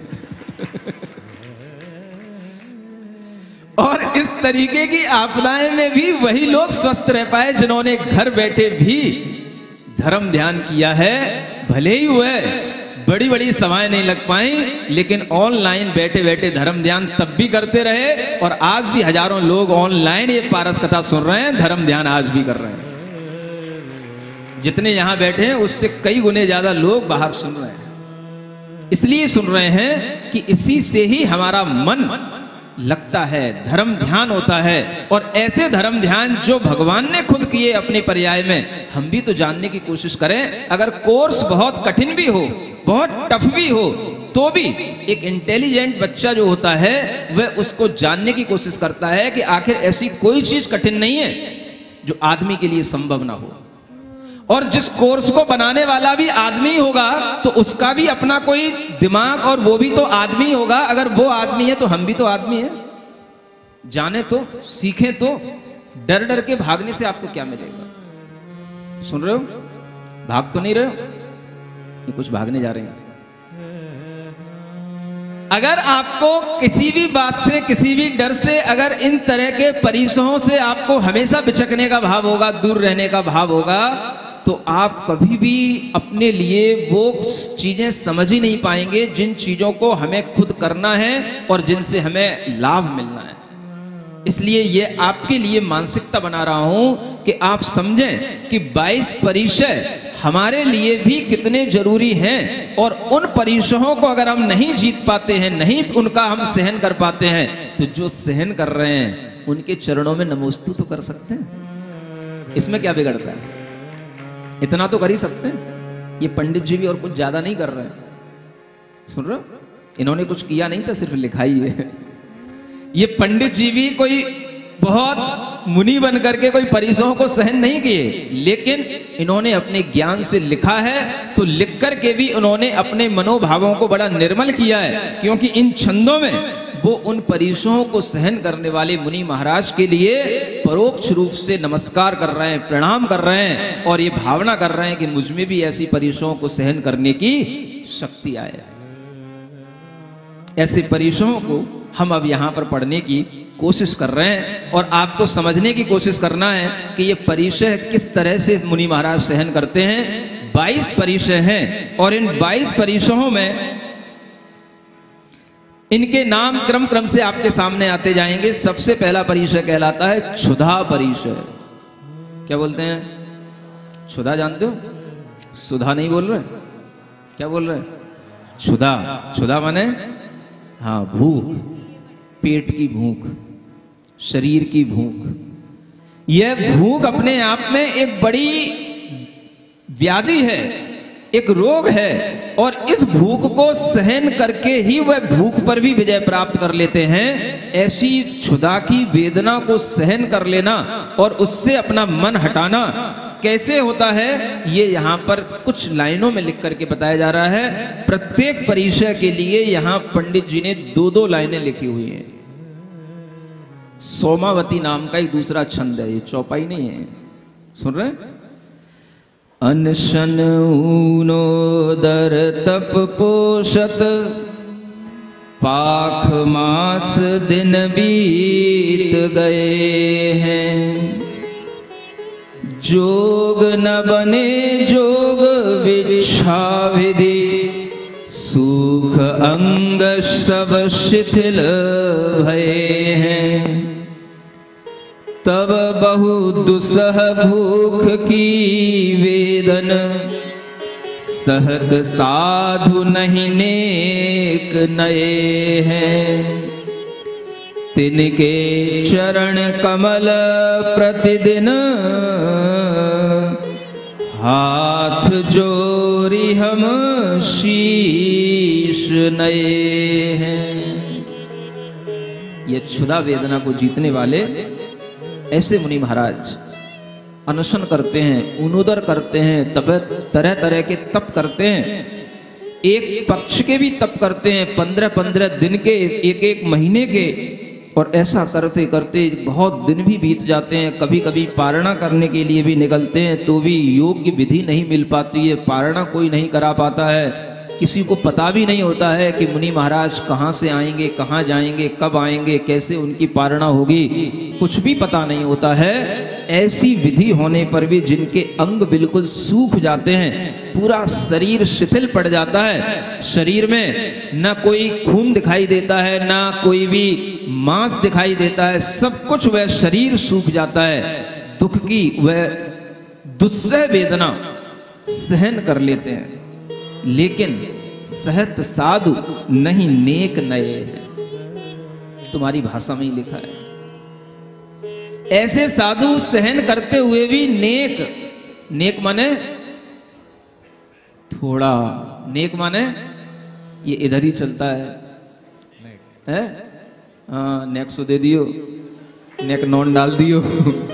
और इस तरीके की आपदाएं में भी वही लोग स्वस्थ रह पाए जिन्होंने घर बैठे भी धर्म ध्यान किया है। भले ही वह बड़ी बड़ी सभाएं नहीं लग पाई, लेकिन ऑनलाइन बैठे बैठे धर्म ध्यान तब भी करते रहे, और आज भी हजारों लोग ऑनलाइन ये पारस कथा सुन रहे हैं, धर्म ध्यान आज भी कर रहे हैं। जितने यहां बैठे हैं उससे कई गुने ज्यादा लोग बाहर सुन रहे हैं। इसलिए सुन रहे हैं कि इसी से ही हमारा मन लगता है, धर्म ध्यान होता है। और ऐसे धर्म ध्यान जो भगवान ने खुद किए अपने पर्याय में, हम भी तो जानने की कोशिश करें। अगर कोर्स बहुत कठिन भी हो, बहुत टफ भी हो, तो भी एक इंटेलिजेंट बच्चा जो होता है वह उसको जानने की कोशिश करता है कि आखिर ऐसी कोई चीज कठिन नहीं है जो आदमी के लिए संभव ना हो। और जिस कोर्स को बनाने वाला भी आदमी होगा तो उसका भी अपना कोई दिमाग, और वो भी तो आदमी होगा। अगर वो आदमी है तो हम भी तो आदमी हैं। जाने तो, सीखें तो। डर डर के भागने से आपको क्या मिलेगा? सुन रहे हो? भाग तो नहीं रहे हो? ये कुछ भागने जा रहे हैं। अगर आपको किसी भी बात से, किसी भी डर से, अगर इन तरह के परिसरों से आपको हमेशा बिचकने का भाव होगा, दूर रहने का भाव होगा, तो आप कभी भी अपने लिए वो चीजें समझ ही नहीं पाएंगे जिन चीजों को हमें खुद करना है और जिनसे हमें लाभ मिलना है। इसलिए ये आपके लिए मानसिकता बना रहा हूं कि आप समझें कि 22 परिचय हमारे लिए भी कितने जरूरी हैं, और उन परिचयों को अगर हम नहीं जीत पाते हैं, नहीं उनका हम सहन कर पाते हैं, तो जो सहन कर रहे हैं उनके चरणों में नमोस्तु तो कर सकते हैं। इसमें क्या बिगड़ता है? इतना तो कर ही सकते हैं। ये पंडित जी भी और कुछ ज्यादा नहीं कर रहे हैं। सुन रहे हो? इन्होंने कुछ किया नहीं था, सिर्फ लिखा ही है। ये पंडित जी भी कोई बहुत मुनि बन करके कोई परिसरों को सहन नहीं किए, लेकिन इन्होंने अपने ज्ञान से लिखा है, तो लिख करके भी उन्होंने अपने मनोभावों को बड़ा निर्मल किया है, क्योंकि इन छंदों में वो उन परिसरों को सहन करने वाले मुनि महाराज के लिए परोक्ष रूप से नमस्कार कर रहे हैं, प्रणाम कर रहे हैं, और ये भावना कर रहे हैं कि मुझ में भी ऐसी परिसरों को सहन करने की शक्ति आए। ऐसे परिसरों को हम अब यहाँ पर पढ़ने की कोशिश कर रहे हैं, और आपको समझने की कोशिश करना है कि ये परिचय किस तरह से मुनि महाराज सहन करते हैं। 22 परिचय हैं, और इन 22 परिचयों में इनके नाम क्रम क्रम से आपके सामने आते जाएंगे। सबसे पहला परिचय कहलाता है क्षुधा परिचय। क्या बोलते हैं? क्षुधा जानते हो? सुधा नहीं बोल रहे? क्या बोल रहे? क्षुधा। क्षुधा माने हाँ, भूख, पेट की भूख, शरीर की भूख। यह भूख अपने आप में एक बड़ी व्याधि है, एक रोग है, और इस भूख को सहन करके ही वह भूख पर भी विजय प्राप्त कर लेते हैं। ऐसी क्षुधा की वेदना को सहन कर लेना और उससे अपना मन हटाना कैसे होता है, ये यहाँ पर कुछ लाइनों में लिख करके बताया जा रहा है। प्रत्येक परिचय के लिए यहाँ पंडित जी ने 2-2 लाइनें लिखी हुई हैं। सोमावती नाम का एक दूसरा छंद है, ये चौपाई नहीं है। सुन रहे? अनशन ऊनोदर तप पोषत, पाख मास दिन बीत गए हैं। जोग न बने जोग विच्छा विधि, सुख अंग सब शिथिल भये हैं। तब बहु दुसह भूख की वेदन, सहत साधु नहीं नेक नए हैं। तिनके चरण कमल प्रतिदिन, हाथ जोरी हम शीश नए हैं। ये क्षुधा वेदना को जीतने वाले ऐसे मुनि महाराज अनशन करते हैं, उनुदर करते हैं, तब तरह तरह के तप करते हैं। एक पक्ष के भी तप करते हैं, 15-15 दिन के, एक महीने के, और ऐसा करते करते बहुत दिन भी बीत जाते हैं। कभी कभी पारणा करने के लिए भी निकलते हैं, तो भी योग्य विधि नहीं मिल पाती है, पारणा कोई नहीं करा पाता है। किसी को पता भी नहीं होता है कि मुनि महाराज कहाँ से आएंगे, कहाँ जाएंगे, कब आएंगे, कैसे उनकी पारणा होगी, कुछ भी पता नहीं होता है। ऐसी विधि होने पर भी जिनके अंग बिल्कुल सूख जाते हैं, पूरा शरीर शिथिल पड़ जाता है, शरीर में ना कोई खून दिखाई देता है, ना कोई भी मांस दिखाई देता है, सब कुछ वह शरीर सूख जाता है। दुख की वह दुस्सह वेदना सहन कर लेते हैं, लेकिन सहत साधु नहीं नेक नए हैं। तुम्हारी भाषा में ही लिखा है। ऐसे साधु सहन करते हुए भी नेक, नेक माने थोड़ा, नेक माने ये इधर ही चलता है? हाँ, नेक सो दे दियो, नेक नॉन डाल दियो।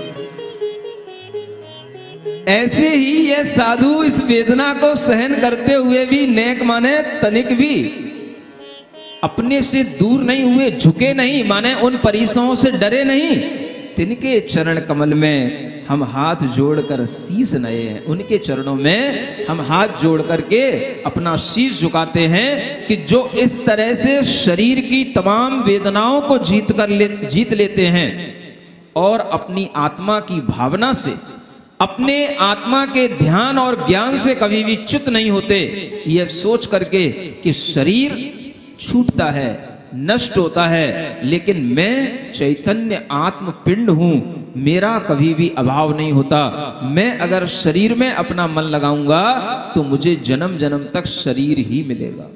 ऐसे ही ये साधु इस वेदना को सहन करते हुए भी, नेक माने तनिक भी, अपने से दूर नहीं हुए, झुके नहीं, माने उन परिसरों से डरे नहीं। तिनके चरण कमल में हम हाथ जोड़कर शीस नए हैं, उनके चरणों में हम हाथ जोड़ करके अपना शीश झुकाते हैं कि जो इस तरह से शरीर की तमाम वेदनाओं को जीत लेते हैं और अपनी आत्मा की भावना से, अपने आत्मा के ध्यान और ज्ञान से कभी भी च्युत नहीं होते, यह सोच करके कि शरीर छूटता है, नष्ट होता है, लेकिन मैं चैतन्य आत्म पिंड हूं, मेरा कभी भी अभाव नहीं होता। मैं अगर शरीर में अपना मन लगाऊंगा तो मुझे जन्म जन्म तक शरीर ही मिलेगा।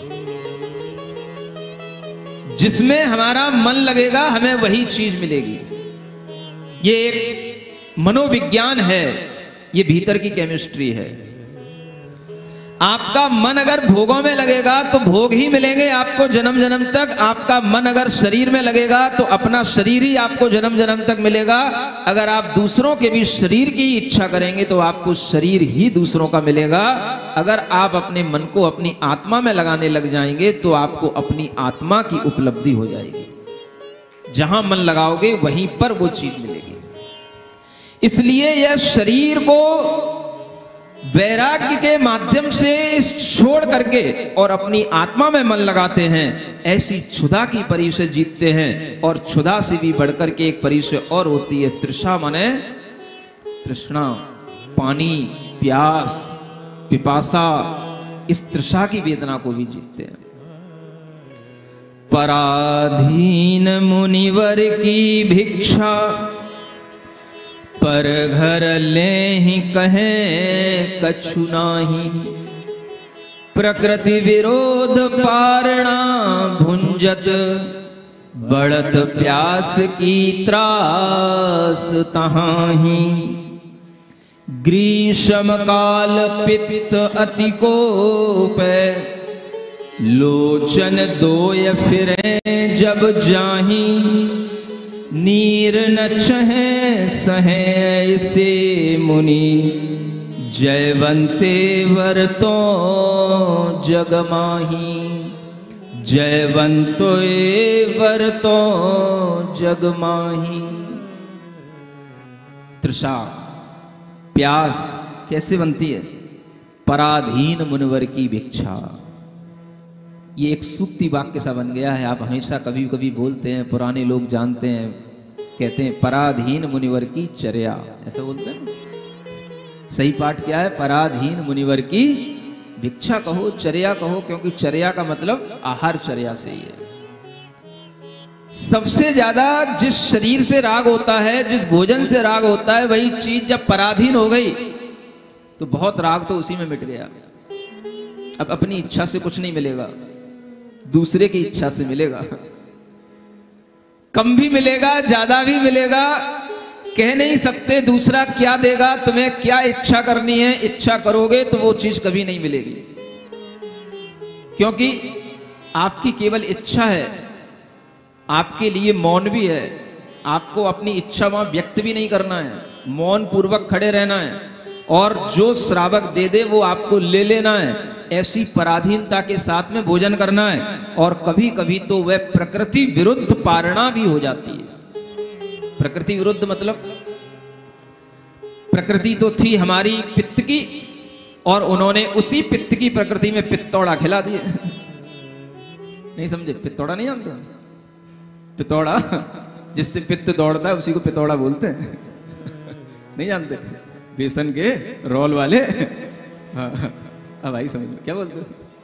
जिसमें हमारा मन लगेगा हमें वही चीज मिलेगी। ये एक मनोविज्ञान है, ये भीतर की केमिस्ट्री है। आपका मन अगर भोगों में लगेगा तो भोग ही मिलेंगे आपको जन्म जन्म तक। आपका मन अगर शरीर में लगेगा तो अपना शरीर ही आपको जन्म जन्म तक मिलेगा। अगर आप दूसरों के भी शरीर की इच्छा करेंगे तो आपको शरीर ही दूसरों का मिलेगा। अगर आप अपने मन को अपनी आत्मा में लगाने लग जाएंगे तो आपको अपनी आत्मा की उपलब्धि हो जाएगी। जहां मन लगाओगे वहीं पर वो चीज मिलेगी। इसलिए यह शरीर को वैराग्य के माध्यम से छोड़ करके और अपनी आत्मा में मन लगाते हैं, ऐसी क्षुधा की परी से जीतते हैं। और क्षुधा से भी बढ़कर के एक परी से और होती है तृषा, माने तृष्णा, पानी, प्यास, पिपासा। इस तृषा की वेदना को भी जीतते हैं। पराधीन मुनिवर की भिक्षा, पर घर ले ही कहें कछु नाही। प्रकृति विरोध पारणा भुंजत, बढ़त प्यास की त्रास तहाही। ग्रीष्म काल पित्त अति कोप, लोचन दोय फिरे जब जाही। नीर न चहे सहे ऐसे मुनि, जयवंते वरतो जगमाही। जयवंतो वरतो जगमाही। तृषा, प्यास कैसे बनती है? पराधीन मुनिवर की भिक्षा। ये एक सूक्ति वाक्य सा बन गया है। आप हमेशा कभी कभी बोलते हैं, पुराने लोग जानते हैं, कहते हैं पराधीन मुनिवर की चर्या, ऐसा बोलते हैं। सही पाठ क्या है? पराधीन मुनिवर की भिक्षा कहो, चर्या कहो, क्योंकि चर्या का मतलब आहार चर्या से ही है। सबसे ज्यादा जिस शरीर से राग होता है, जिस भोजन से राग होता है, वही चीज जब पराधीन हो गई तो बहुत राग तो उसी में मिट गया। अब अपनी इच्छा से कुछ नहीं मिलेगा, दूसरे की इच्छा से मिलेगा। कम भी मिलेगा, ज्यादा भी मिलेगा, कह नहीं सकते दूसरा क्या देगा, तुम्हें क्या इच्छा करनी है, इच्छा करोगे तो वो चीज कभी नहीं मिलेगी। क्योंकि आपकी केवल इच्छा है, आपके लिए मौन भी है। आपको अपनी इच्छा वहां व्यक्त भी नहीं करना है, मौन पूर्वक खड़े रहना है, और जो श्रावक दे दे वो आपको ले लेना है। ऐसी पराधीनता के साथ में भोजन करना है। और कभी कभी तो वह प्रकृति विरुद्ध पारणा भी हो जाती है। प्रकृति विरुद्ध मतलब प्रकृति तो थी हमारी पित्त की, और उन्होंने उसी पित्त की प्रकृति में पित्तौड़ा खिला दिए। नहीं समझे? पित्तौड़ा नहीं जानते? पित्तौड़ा जिससे पित्त दौड़ता है उसी को पित्तौड़ा बोलते हैं। नहीं जानते? बेसन के रोल वाले। हाँ, अब भाई समझ क्या बोलते हो?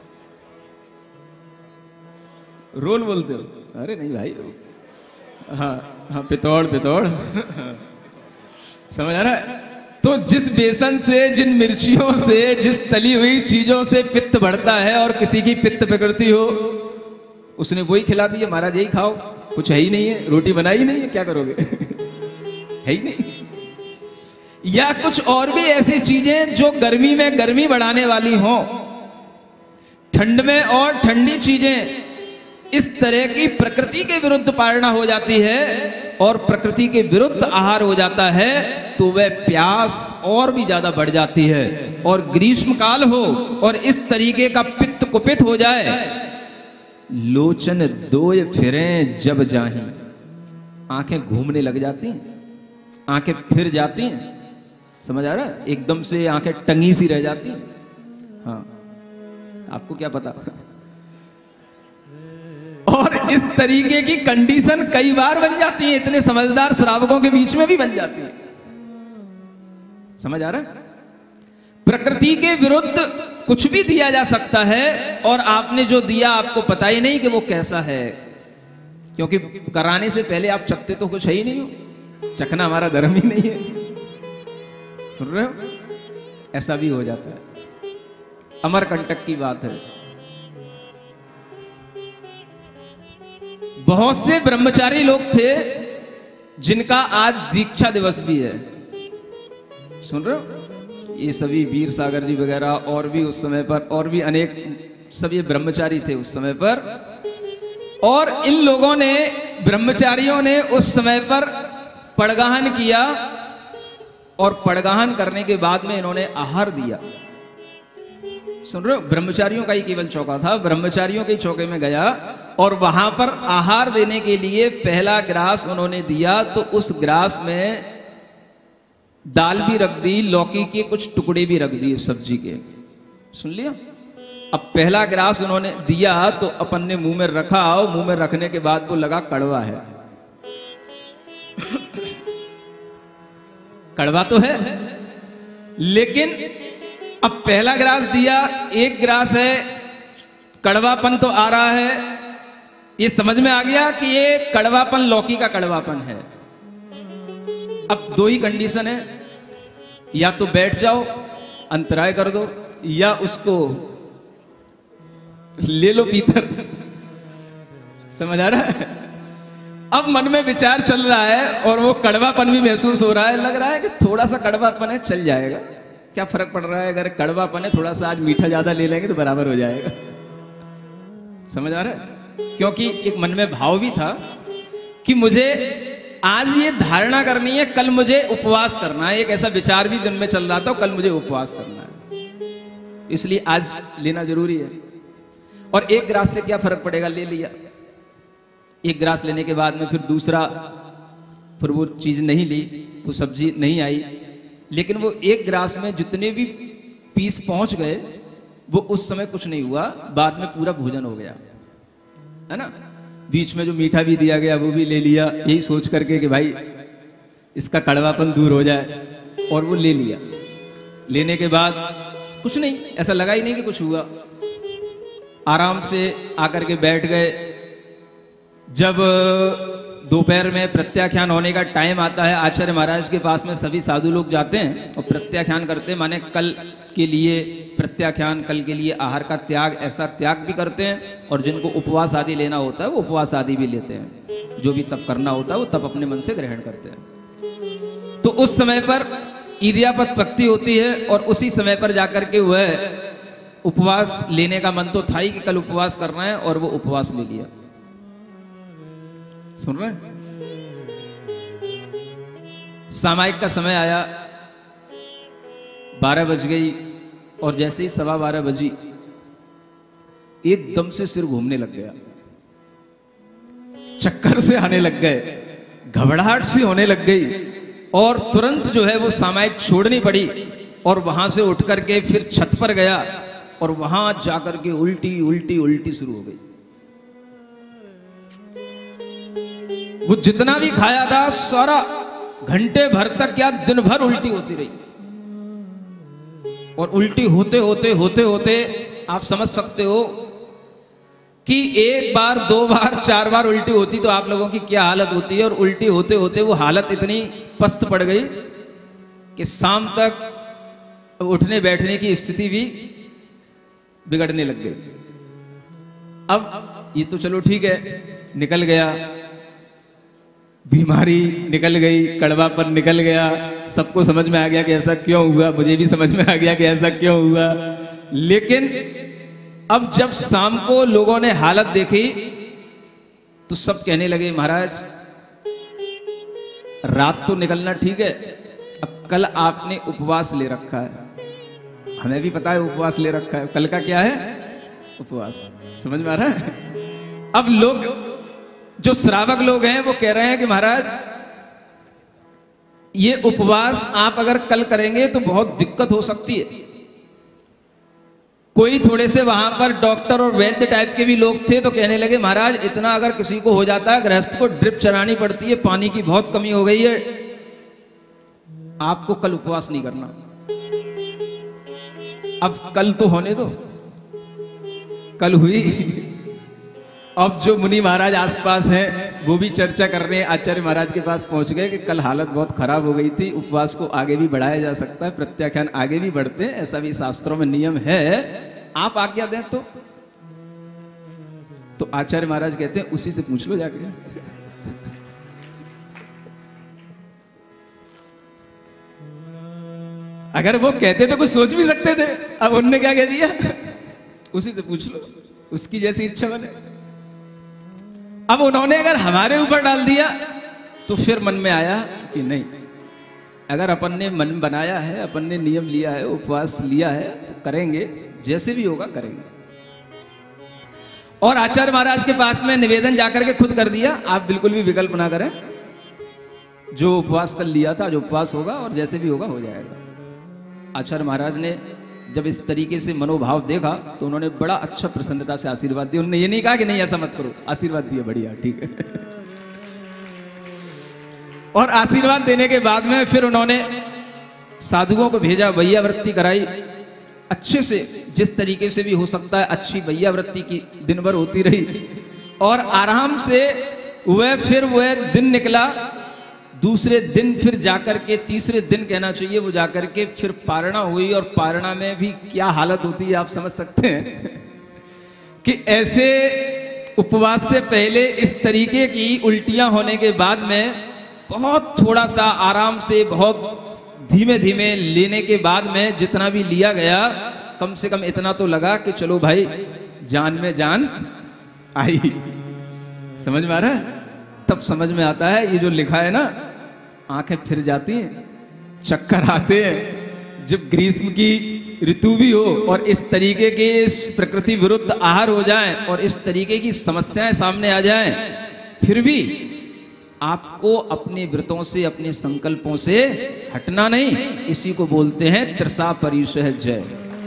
रोल बोलते हो? अरे नहीं भाई, हाँ हाँ, पितौड़ पितौड़। समझ आ रहा है? तो जिस बेसन से, जिन मिर्चियों से, जिस तली हुई चीजों से पित्त बढ़ता है और किसी की पित्त प्रकृति हो, उसने वही खिला दी है, महाराज यही खाओ। कुछ है ही नहीं है, रोटी बनाई ही नहीं है, क्या करोगे? है ही नहीं। या कुछ और भी ऐसी चीजें जो गर्मी में गर्मी बढ़ाने वाली हों, ठंड में और ठंडी चीजें, इस तरह की प्रकृति के विरुद्ध पारणा हो जाती है और प्रकृति के विरुद्ध आहार हो जाता है, तो वह प्यास और भी ज्यादा बढ़ जाती है। और ग्रीष्म काल हो और इस तरीके का पित्त कुपित हो जाए लोचन दोय फिरें जब जाही, आंखें घूमने लग जाती हैं, आंखें फिर जाती हैं, समझ आ रहा है? एकदम से आंखें टंगी सी रह जाती हैं। हाँ, आपको क्या पता। और इस तरीके की कंडीशन कई बार बन जाती है, इतने समझदार श्रावकों के बीच में भी बन जाती है। समझ आ रहा है? प्रकृति के विरुद्ध कुछ भी दिया जा सकता है और आपने जो दिया आपको पता ही नहीं कि वो कैसा है, क्योंकि कराने से पहले आप चखते तो कुछ है ही नहीं हो, चखना हमारा धर्म ही नहीं है। सुन रहे हो? ऐसा भी हो जाता है। अमरकंटक की बात है, बहुत से ब्रह्मचारी लोग थे जिनका आज दीक्षा दिवस भी है। सुन रहे हो? ये सभी वीर सागर जी वगैरह और भी उस समय पर और भी अनेक सब ये ब्रह्मचारी थे उस समय पर, और इन लोगों ने ब्रह्मचारियों ने उस समय पर पड़गाहन किया और पड़गाहन करने के बाद में इन्होंने आहार दिया। सुन रहे हो? ब्रह्मचारियों का ही केवल चौका था, ब्रह्मचारियों के चौके में गया और वहां पर आहार देने के लिए पहला ग्रास उन्होंने दिया तो उस ग्रास में दाल भी रख दी, लौकी के कुछ टुकड़े भी रख दिए सब्जी के। सुन लिया? अब पहला ग्रास उन्होंने दिया तो अपन ने मुंह में रखा, और मुंह में रखने के बाद वो लगा कड़वा है। कड़वा तो है, लेकिन अब पहला ग्रास दिया, एक ग्रास है, कड़वापन तो आ रहा है, ये समझ में आ गया कि ये कड़वापन लौकी का कड़वापन है। अब दो ही कंडीशन है, या तो बैठ जाओ अंतराय कर दो, या उसको ले लो भीतर। समझ आ रहा है? अब मन में विचार चल रहा है और वो कड़वापन भी महसूस हो रहा है, लग रहा है कि थोड़ा सा कड़वापन है, चल जाएगा, क्या फर्क पड़ रहा है, अगर कड़वापन है थोड़ा सा आज मीठा ज्यादा ले लेंगे तो बराबर हो जाएगा। समझ आ रहा है? क्योंकि एक मन में भाव भी था कि मुझे आज ये धारणा करनी है, कल मुझे उपवास करना है। एक ऐसा विचार भी दिन में चल रहा था, कल मुझे उपवास करना है, इसलिए आज लेना जरूरी है। और एक ग्रास से क्या फर्क पड़ेगा, ले लिया। एक ग्रास लेने के बाद में फिर दूसरा, फिर वो चीज नहीं ली, वो सब्जी नहीं आई, लेकिन वो एक ग्रास में जितने भी पीस पहुंच गए वो उस समय कुछ नहीं हुआ, बाद में पूरा भोजन हो गया, है ना। बीच में जो मीठा भी दिया गया वो भी ले लिया, यही सोच करके कि भाई इसका कड़वापन दूर हो जाए, और वो ले लिया। लेने के बाद कुछ नहीं, ऐसा लगा ही नहीं कि कुछ हुआ। आराम से आकर के बैठ गए। जब दोपहर में प्रत्याख्यान होने का टाइम आता है, आचार्य महाराज के पास में सभी साधु लोग जाते हैं और प्रत्याख्यान करते हैं, माने कल के लिए प्रत्याख्यान, कल के लिए आहार का त्याग, ऐसा त्याग भी करते हैं। और जिनको उपवास आदि लेना होता है वो उपवास आदि भी लेते हैं, जो भी तप करना होता है वो तप अपने मन से ग्रहण करते हैं। तो उस समय पर इर्यापत भक्ति होती है और उसी समय पर जाकर के वह उपवास लेने का मन तो था ही कि कल उपवास करना है, और वो उपवास ले लिया। सुन रहे? सामायिक का समय आया, 12 बज गई, और जैसे ही 12:15 बजी एकदम से सिर घूमने लग गया, चक्कर से आने लग गए, घबराहट सी होने लग गई, और तुरंत जो है वो सामायिक छोड़नी पड़ी। और वहां से उठ करके फिर छत पर गया और वहां जाकर के उल्टी उल्टी उल्टी शुरू हो गई। वो जितना भी खाया था सारा, घंटे भर तक क्या दिन भर उल्टी होती रही। और उल्टी होते होते होते होते आप समझ सकते हो कि एक बार, 2 बार, 4 बार उल्टी होती तो आप लोगों की क्या हालत होती है। और उल्टी होते होते वो हालत इतनी पस्त पड़ गई कि शाम तक उठने बैठने की स्थिति भी बिगड़ने लग गई। अब ये तो चलो ठीक है, निकल गया, बीमारी निकल गई, कड़वापन निकल गया, सबको समझ में आ गया कि ऐसा क्यों हुआ, मुझे भी समझ में आ गया कि ऐसा क्यों हुआ। लेकिन अब जब शाम को लोगों ने हालत देखी तो सब कहने लगे, महाराज रात तो निकलना ठीक है, अब कल आपने उपवास ले रखा है। हमें भी पता है उपवास ले रखा है, कल का क्या है, उपवास। समझ में आ रहा है? अब लोग जो श्रावक लोग हैं वो कह रहे हैं कि महाराज ये उपवास आप अगर कल करेंगे तो बहुत दिक्कत हो सकती है। कोई थोड़े से वहां पर डॉक्टर और वैद्य टाइप के भी लोग थे तो कहने लगे महाराज इतना अगर किसी को हो जाता है, गृहस्थ को ड्रिप चलानी पड़ती है, पानी की बहुत कमी हो गई है, आपको कल उपवास नहीं करना। अब कल तो होने दो, कल हुई। अब जो मुनि महाराज आसपास हैं वो भी चर्चा कर रहे हैं, आचार्य महाराज के पास पहुंच गए कि कल हालत बहुत खराब हो गई थी, उपवास को आगे भी बढ़ाया जा सकता है, प्रत्याख्यान आगे भी बढ़ते हैं, ऐसा भी शास्त्रों में नियम है, आप आज्ञा दें तो आचार्य महाराज कहते हैं उसी से पूछ लो जाके। अगर वो कहते तो कुछ सोच भी सकते थे, अब उन्होंने क्या कह दिया, उसी से पूछ लो, उसकी जैसी इच्छा बने। अब उन्होंने अगर हमारे ऊपर डाल दिया तो फिर मन में आया कि नहीं, अगर अपन ने मन बनाया है, अपन ने नियम लिया है, उपवास लिया है तो करेंगे, जैसे भी होगा करेंगे। और आचार्य महाराज के पास में निवेदन जाकर के खुद कर दिया, आप बिल्कुल भी विकल्प ना करें, जो उपवास कल लिया था, जो उपवास होगा और जैसे भी होगा हो जाएगा। आचार्य महाराज ने जब इस तरीके से मनोभाव देखा तो उन्होंने बड़ा अच्छा प्रसन्नता से आशीर्वाद दिया। उन्होंने ये नहीं कहा कि नहीं ऐसा मत करो, आशीर्वाद दिया, बढ़िया ठीक है। और आशीर्वाद देने के बाद में फिर उन्होंने साधुओं को भेजा, वैयावृत्ति कराई अच्छे से, जिस तरीके से भी हो सकता है अच्छी वैयावृत्ति की दिन भर होती रही। और आराम से वह दिन निकला, दूसरे दिन फिर जाकर के, तीसरे दिन कहना चाहिए, वो जाकर के फिर पारणा हुई। और पारणा में भी क्या हालत होती है आप समझ सकते हैं कि ऐसे उपवास से पहले इस तरीके की उल्टियां होने के बाद में बहुत थोड़ा सा आराम से, बहुत धीमे धीमे लेने के बाद में जितना भी लिया गया, कम से कम इतना तो लगा कि चलो भाई जान में जान आई। समझ में आ रहा है? तब समझ में आता है ये जो लिखा है ना, आंखें फिर जाती हैं, चक्कर आते हैं। जब ग्रीष्म की ऋतु भी हो और इस तरीके के प्रकृति विरुद्ध आहार हो जाए और इस तरीके की समस्याएं सामने आ जाएं, फिर भी आपको अपने व्रतों से, अपने संकल्पों से हटना नहीं। इसी को बोलते हैं तृषा परिशह जय।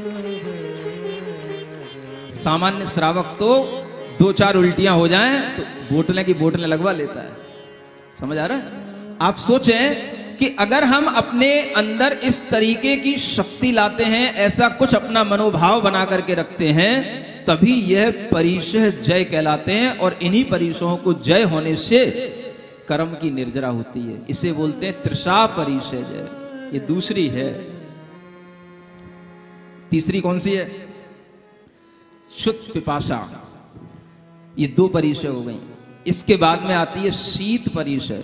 सामान्य श्रावक तो 2-4 उल्टियां हो जाएं तो बोतलें की बोतलें लगवा लेता है। समझ आ रहा है? आप सोचें कि अगर हम अपने अंदर इस तरीके की शक्ति लाते हैं, ऐसा कुछ अपना मनोभाव बना करके रखते हैं, तभी यह परिशह जय कहलाते हैं। और इन्हीं परिशहों को जय होने से कर्म की निर्जरा होती है। इसे बोलते हैं तृषा परिशह जय। ये दूसरी है। तीसरी कौन सी है? क्षुत् पिपाशा। ये 2 परिशह हो गई। इसके बाद में आती है शीत परिशह।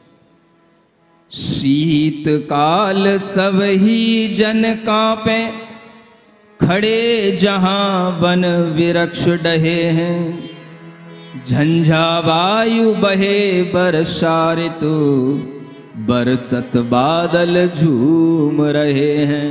शीत काल सब ही जन कांपे, खड़े जहां वन वृक्ष डहे हैं, झंझा वायु बहे बरसा ऋतु, बरसत बादल झूम रहे हैं,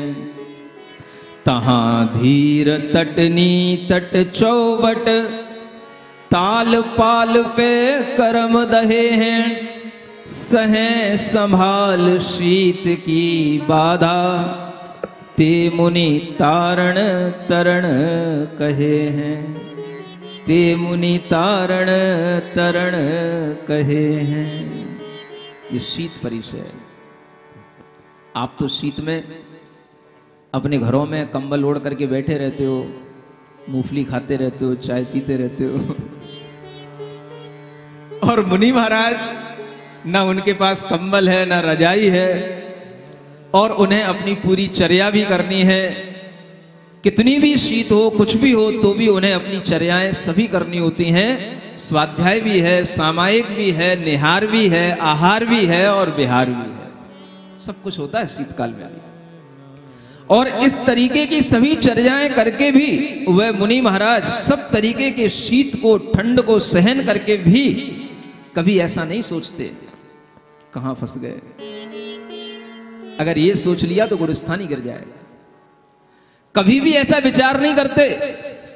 तहां धीर तटनी तट चौबट, ताल पाल पे करम दहे हैं, सहे संभाल शीत की बाधा, ते मुनि तारण तरण कहे हैं, ते मुनि तारण तरण कहे हैं। ये शीत परिशह है। आप तो शीत में अपने घरों में कंबल ओढ़ करके बैठे रहते हो, मूंगफली खाते रहते हो, चाय पीते रहते हो। और मुनि महाराज ना उनके पास कंबल है, ना रजाई है, और उन्हें अपनी पूरी चर्या भी करनी है। कितनी भी शीत हो, कुछ भी हो, तो भी उन्हें अपनी चर्याएं सभी करनी होती हैं। स्वाध्याय भी है, सामायिक भी है, निहार भी है, आहार भी है और विहार भी है। सब कुछ होता है शीतकाल में भी। और इस तरीके की सभी चर्याएं करके भी वह मुनि महाराज सब तरीके के शीत को, ठंड को सहन करके भी कभी ऐसा नहीं सोचते कहां फंस गए। अगर ये सोच लिया तो गुरुस्थानी गिर जाएगा। कभी भी ऐसा विचार नहीं करते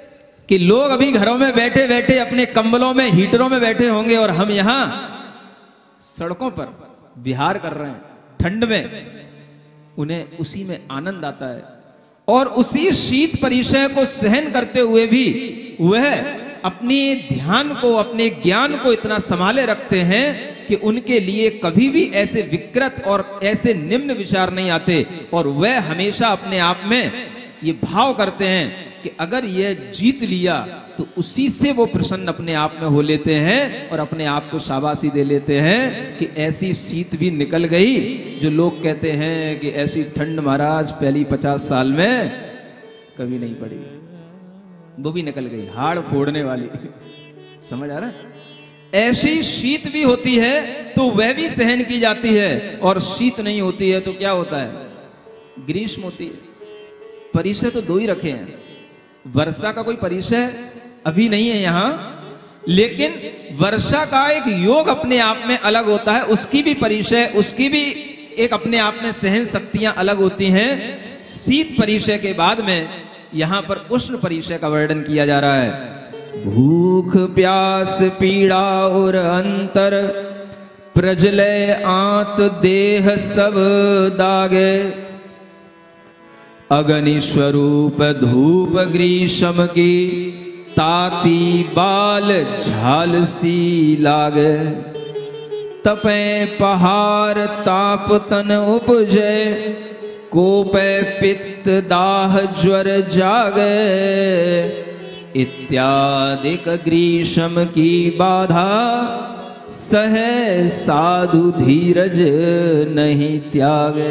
कि लोग अभी घरों में बैठे बैठे अपने कंबलों में, हीटरों में बैठे होंगे और हम यहां सड़कों पर विहार कर रहे हैं ठंड में। उन्हें उसी में आनंद आता है और उसी शीत परिचय को सहन करते हुए भी वह अपने ध्यान को, अपने ज्ञान को इतना संभाले रखते हैं कि उनके लिए कभी भी ऐसे विकृत और ऐसे निम्न विचार नहीं आते। और वह हमेशा अपने आप में ये भाव करते हैं कि अगर यह जीत लिया तो उसी से वो प्रसन्न अपने आप में हो लेते हैं और अपने आप को शाबाशी दे लेते हैं कि ऐसी शीत भी निकल गई। जो लोग कहते हैं कि ऐसी ठंड महाराज पहली 50 साल में कभी नहीं पड़ी, वो भी निकल गई, हाड़ फोड़ने वाली। समझ आ रहा है? ऐसी शीत भी होती है तो वह भी सहन की जाती है, और शीत नहीं होती है तो क्या होता है? ग्रीष्म होती है। परिचय तो दो ही रखे हैं, वर्षा का कोई परिचय अभी नहीं है यहां, लेकिन वर्षा का एक योग अपने आप में अलग होता है, उसकी भी परिचय, उसकी भी एक अपने आप में सहन शक्तियां अलग होती हैं। शीत परिचय के बाद में यहां पर उष्ण परिचय का वर्णन किया जा रहा है। भूख प्यास पीड़ा और अंतर प्रजलय आंत देह सब दागे, अग्नि स्वरूप धूप ग्रीष्म की ताती बाल झाल सी लागे, तपे पहाड़ ताप तन उपजे, कोपे पित्त दाह ज्वर जागे, इत्यादिक ग्रीष्म की बाधा सहे साधु धीरज नहीं त्यागे।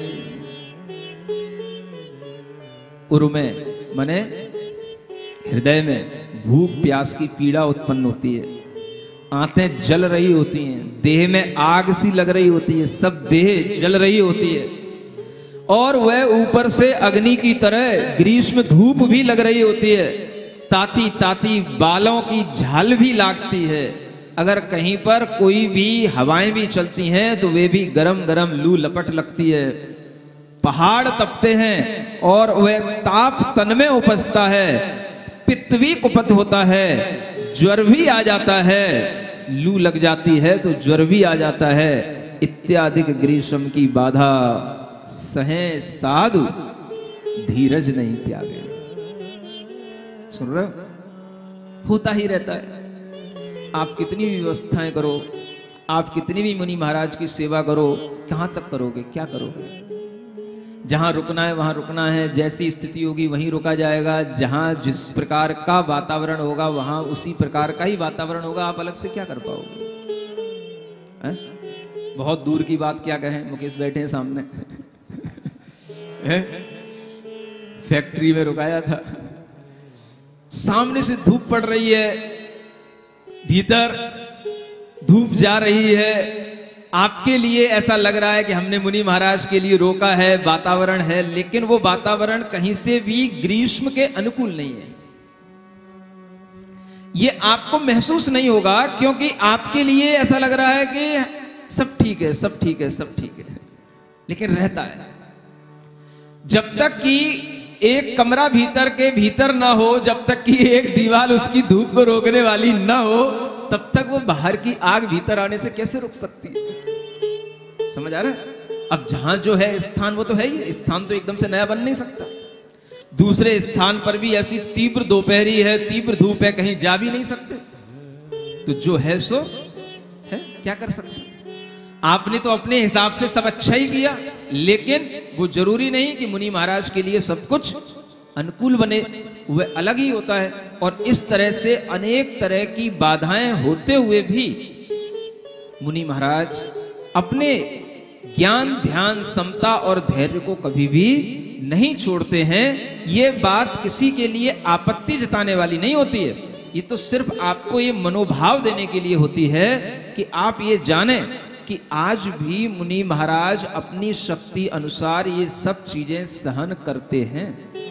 उर में मने हृदय में भूख प्यास की पीड़ा उत्पन्न होती है, आंतें जल रही होती हैं, देह में आग सी लग रही होती है, सब देह जल रही होती है, और वह ऊपर से अग्नि की तरह ग्रीष्म धूप भी लग रही होती है, ताती ताती बालों की झाल भी लागती है। अगर कहीं पर कोई भी हवाएं भी चलती हैं तो वे भी गरम गरम लू लपट लगती है, पहाड़ तपते हैं और वह ताप तन में उपजता है, पित्त भी कुपित होता है, ज्वर भी आ जाता है, लू लग जाती है तो ज्वर भी आ जाता है। इत्यादिक ग्रीष्म की बाधा सहे साधु धीरज नहीं त्यागे। सुन रहे हो? होता ही रहता है। आप कितनी भी व्यवस्थाएं करो, आप कितनी भी मुनि महाराज की सेवा करो, कहां तक करोगे, क्या करोगे? जहां रुकना है वहां रुकना है, जैसी स्थिति होगी वहीं रुका जाएगा, जहां जिस प्रकार का वातावरण होगा वहां उसी प्रकार का ही वातावरण होगा। आप अलग से क्या कर पाओगे? बहुत दूर की बात क्या कहें, मुकेश बैठे हैं सामने फैक्ट्री में रुकाया था, सामने से धूप पड़ रही है, भीतर धूप जा रही है, आपके लिए ऐसा लग रहा है कि हमने मुनि महाराज के लिए रोका है, वातावरण है, लेकिन वो वातावरण कहीं से भी ग्रीष्म के अनुकूल नहीं है। ये आपको महसूस नहीं होगा क्योंकि आपके लिए ऐसा लग रहा है कि सब ठीक है, सब ठीक है, सब ठीक है, लेकिन रहता है। जब तक कि एक कमरा भीतर के भीतर ना हो, जब तक कि एक दीवार उसकी धूप को रोकने वाली ना हो, तब तक वो बाहर की आग भीतर आने से कैसे रुक सकती है? समझ आ रहा है? अब जहां जो है स्थान वो तो है ही, स्थान तो एकदम से नया बन नहीं सकता। दूसरे स्थान पर भी ऐसी तीव्र दोपहरी है, तीव्र धूप है, कहीं जा भी नहीं सकते। तो जो है सो है, क्या कर सकते? आपने तो अपने हिसाब से सब अच्छा ही किया, लेकिन वो जरूरी नहीं कि मुनि महाराज के लिए सब कुछ अनुकूल बने, वह अलग ही होता है। और इस तरह से अनेक तरह की बाधाएं होते हुए भी मुनि महाराज अपने ज्ञान, ध्यान, समता और धैर्य को कभी भी नहीं छोड़ते हैं। ये बात किसी के लिए आपत्ति जताने वाली नहीं होती है, ये तो सिर्फ आपको ये मनोभाव देने के लिए होती है कि आप ये जानें कि आज भी मुनि महाराज अपनी शक्ति अनुसार ये सब चीजें सहन करते हैं।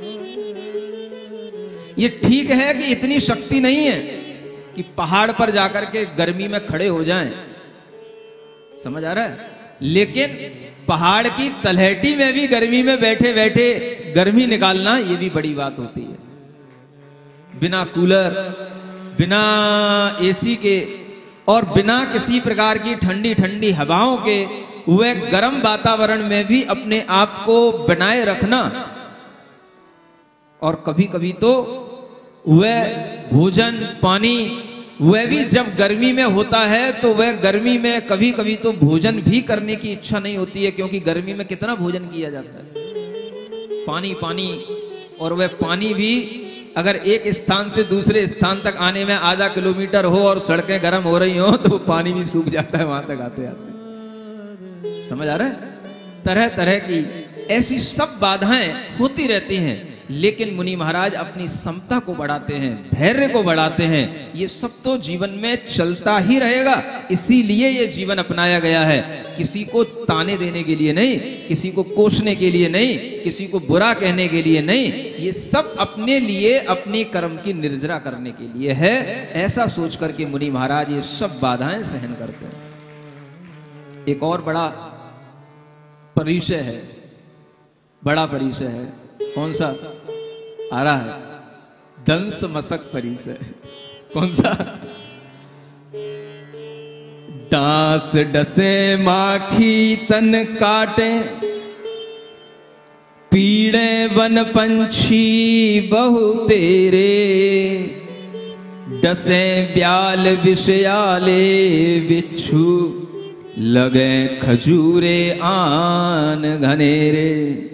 ये ठीक है कि इतनी शक्ति नहीं है कि पहाड़ पर जाकर के गर्मी में खड़े हो जाएं, समझ आ रहा है? लेकिन पहाड़ की तलहटी में भी गर्मी में बैठे बैठे गर्मी निकालना, ये भी बड़ी बात होती है। बिना कूलर, बिना एसी के और बिना किसी प्रकार की ठंडी ठंडी हवाओं के वह गर्म वातावरण में भी अपने आप को बनाए रखना। और कभी कभी तो वह भोजन पानी वह भी जब गर्मी में होता है तो वह गर्मी में कभी कभी तो भोजन भी करने की इच्छा नहीं होती है, क्योंकि गर्मी में कितना भोजन किया जाता है, पानी पानी। और वह पानी भी अगर एक स्थान से दूसरे स्थान तक आने में आधा किलोमीटर हो और सड़कें गर्म हो रही हो तो वो पानी भी सूख जाता है वहां तक आते आते। समझ आ रहा है? तरह तरह की ऐसी सब बाधाएं होती रहती हैं, लेकिन मुनि महाराज अपनी समता को बढ़ाते हैं, धैर्य को बढ़ाते हैं। ये सब तो जीवन में चलता ही रहेगा, इसीलिए ये जीवन अपनाया गया है। किसी को ताने देने के लिए नहीं, किसी को कोसने के लिए नहीं, किसी को बुरा कहने के लिए नहीं, ये सब अपने लिए अपने कर्म की निर्जरा करने के लिए है। ऐसा सोच करके मुनि महाराज ये सब बाधाएं सहन करते हैं। एक और बड़ा परिचय है, बड़ा परिचय है। कौन सा आ रहा है? दंस मसक परिचय। कौन सा? डांस डसे माखी तन काटे, पीड़े वन पंछी बहु तेरे, डसे ब्याल विषयाले बिच्छू, लगे खजूरे आन घनेरे,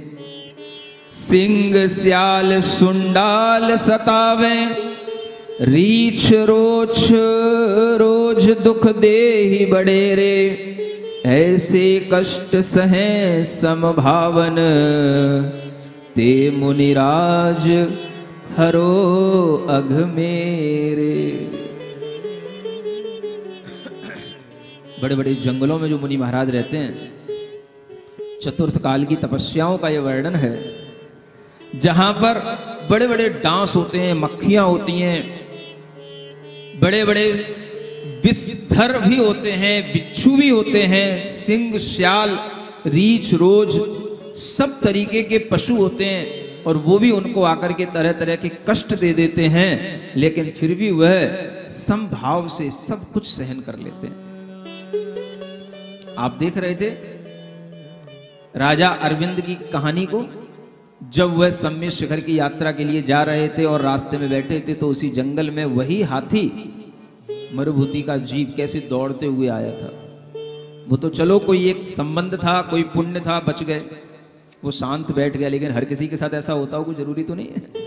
सिंह स्याल सुंडाल सतावे, रीछ रोछ रोज दुख देहि बड़ेरे, ऐसे कष्ट सहे समभावन, ते मुनिराज हरो अघ मेरे। बड़े बड़े जंगलों में जो मुनि महाराज रहते हैं, चतुर्थ काल की तपस्याओं का यह वर्णन है, जहां पर बड़े बड़े डांस होते हैं, मक्खियां होती हैं, बड़े बड़े विषधर भी होते हैं, बिच्छू भी होते हैं, सिंह श्याल रीछ रोज सब तरीके के पशु होते हैं, और वो भी उनको आकर के तरह तरह के कष्ट दे देते हैं, लेकिन फिर भी वह समभाव से सब कुछ सहन कर लेते हैं। आप देख रहे थे राजा अरविंद की कहानी को, जब वह सम्य शिखर की यात्रा के लिए जा रहे थे और रास्ते में बैठे थे, तो उसी जंगल में वही हाथी मरुभूति का जीव कैसे दौड़ते हुए आया था। वो तो चलो कोई एक संबंध था, कोई पुण्य था, बच गए, वो शांत बैठ गया, लेकिन हर किसी के साथ ऐसा होता हो कोई जरूरी तो नहीं है।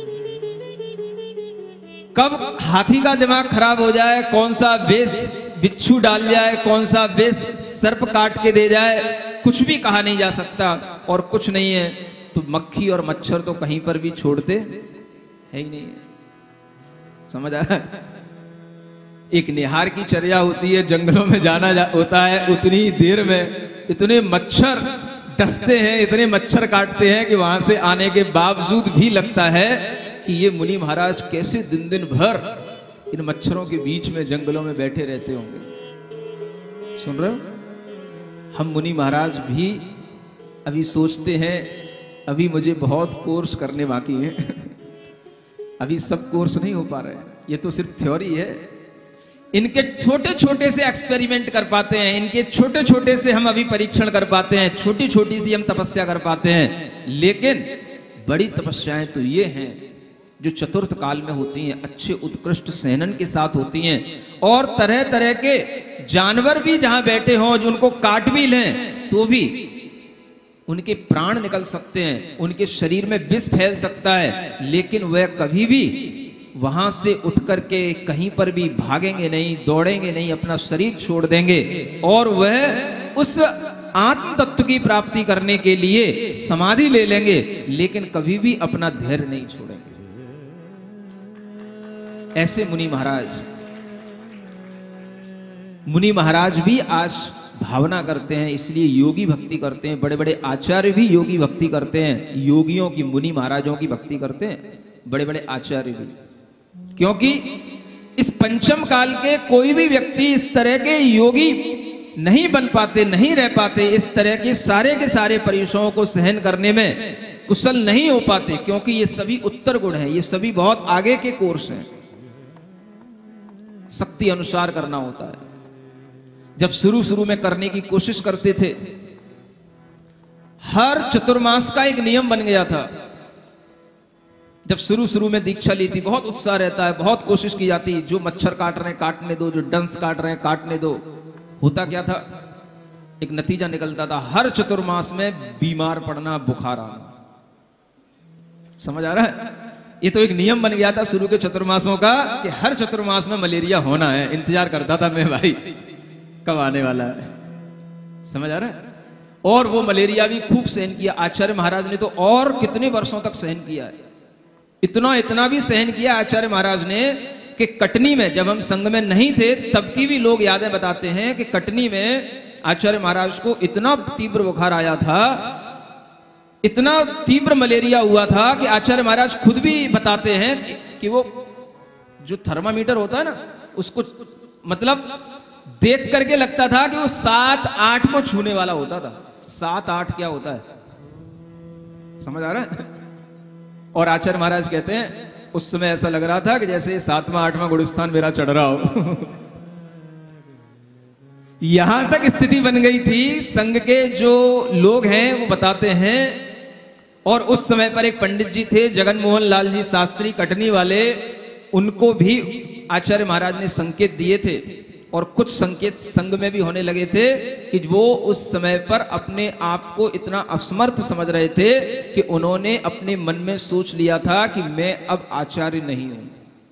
कब हाथी का दिमाग खराब हो जाए, कौन सा विष बिच्छू डाल जाए, कौन सा विष सर्प काट के दे जाए, कुछ भी कहा नहीं जा सकता। और कुछ नहीं है तो मक्खी और मच्छर तो कहीं पर भी छोड़ते है ही नहीं। समझ आ रहा है? एक निहार की चर्या होती है, जंगलों में जाना होता है, उतनी देर में इतने मच्छर डसते हैं, इतने मच्छर काटते हैं कि वहां से आने के बावजूद भी लगता है कि ये मुनि महाराज कैसे दिन दिन भर इन मच्छरों के बीच में जंगलों में बैठे रहते होंगे। सुन रहे हो? हम मुनि महाराज भी अभी सोचते हैं अभी मुझे बहुत कोर्स करने बाकी है अभी सब कोर्स नहीं हो पा रहे हैं, ये तो सिर्फ थ्योरी है। इनके छोटे छोटे से एक्सपेरिमेंट कर पाते हैं, इनके छोटे छोटे से हम अभी परीक्षण कर पाते हैं, छोटी छोटी सी हम तपस्या कर पाते हैं, लेकिन बड़ी तपस्याएं तो ये हैं जो चतुर्थ काल में होती हैं, अच्छे उत्कृष्ट सेनन के साथ होती हैं। और तरह तरह के जानवर भी जहां बैठे हों, जो उनको काट भी लें तो भी उनके प्राण निकल सकते हैं, उनके शरीर में विष फैल सकता है, लेकिन वह कभी भी वहां से उठ करके कहीं पर भी भागेंगे नहीं, दौड़ेंगे नहीं, अपना शरीर छोड़ देंगे और वह उस आत्म तत्व की प्राप्ति करने के लिए समाधि ले लेंगे, लेकिन कभी भी अपना धैर्य नहीं छोड़ेंगे। ऐसे मुनि महाराज भी आज भावना करते हैं, इसलिए योगी भक्ति करते हैं। बड़े बड़े आचार्य भी योगी भक्ति करते हैं, योगियों की, मुनि महाराजों की भक्ति करते हैं बड़े बड़े आचार्य भी, क्योंकि इस पंचम काल के कोई भी व्यक्ति इस तरह के योगी नहीं बन पाते, नहीं रह पाते, इस तरह के सारे परिश्रमों को सहन करने में कुशल नहीं हो पाते, क्योंकि ये सभी उत्तर गुण हैं, ये सभी बहुत आगे के कोर्स हैं, शक्ति अनुसार करना होता है। जब शुरू शुरू में करने की कोशिश करते थे, हर चतुर्मास का एक नियम बन गया था। जब शुरू शुरू में दीक्षा ली थी, बहुत उत्साह रहता है, बहुत कोशिश की जाती, जो मच्छर काट रहे हैं काटने दो, जो डंस काट रहे हैं काटने दो। होता क्या था, एक नतीजा निकलता था, हर चतुर्मास में बीमार पड़ना, बुखार आना। समझ आ रहा है? ये तो एक नियम बन गया था शुरू के चतुर्मासों का कि हर चतुर्मास में मलेरिया होना है। इंतजार करता था मैं, भाई कब आने वाला है। समझ आ रहा है? और वो मलेरिया भी खूब सहन किया आचार्य महाराज ने, तो और कितने वर्षों तक सहन किया है। इतना भी सहन किया आचार्य महाराज ने कि कटनी में, जब हम संघ में नहीं थे तब की भी लोग यादें बताते हैं कि कटनी में आचार्य महाराज को इतना तीव्र बुखार आया था, इतना तीव्र मलेरिया हुआ था कि आचार्य महाराज खुद भी बताते हैं कि वो जो थर्मामीटर होता है ना, उसको मतलब देख करके लगता था कि वो 7-8 को छूने वाला होता था। 7-8 क्या होता है, समझ आ रहा है? और आचार्य महाराज कहते हैं उस समय ऐसा लग रहा था कि जैसे 7वां-8वां गुरुस्थान मेरा चढ़ रहा हो। यहां तक स्थिति बन गई थी। संघ के जो लोग हैं वो बताते हैं, और उस समय पर एक पंडित जी थे जगन मोहन लाल जी शास्त्री कटनी वाले, उनको भी आचार्य महाराज ने संकेत दिए थे, और कुछ संकेत संघ में भी होने लगे थे कि वो उस समय पर अपने आप को इतना असमर्थ समझ रहे थे कि उन्होंने अपने मन में सोच लिया था कि मैं अब आचार्य नहीं हूं।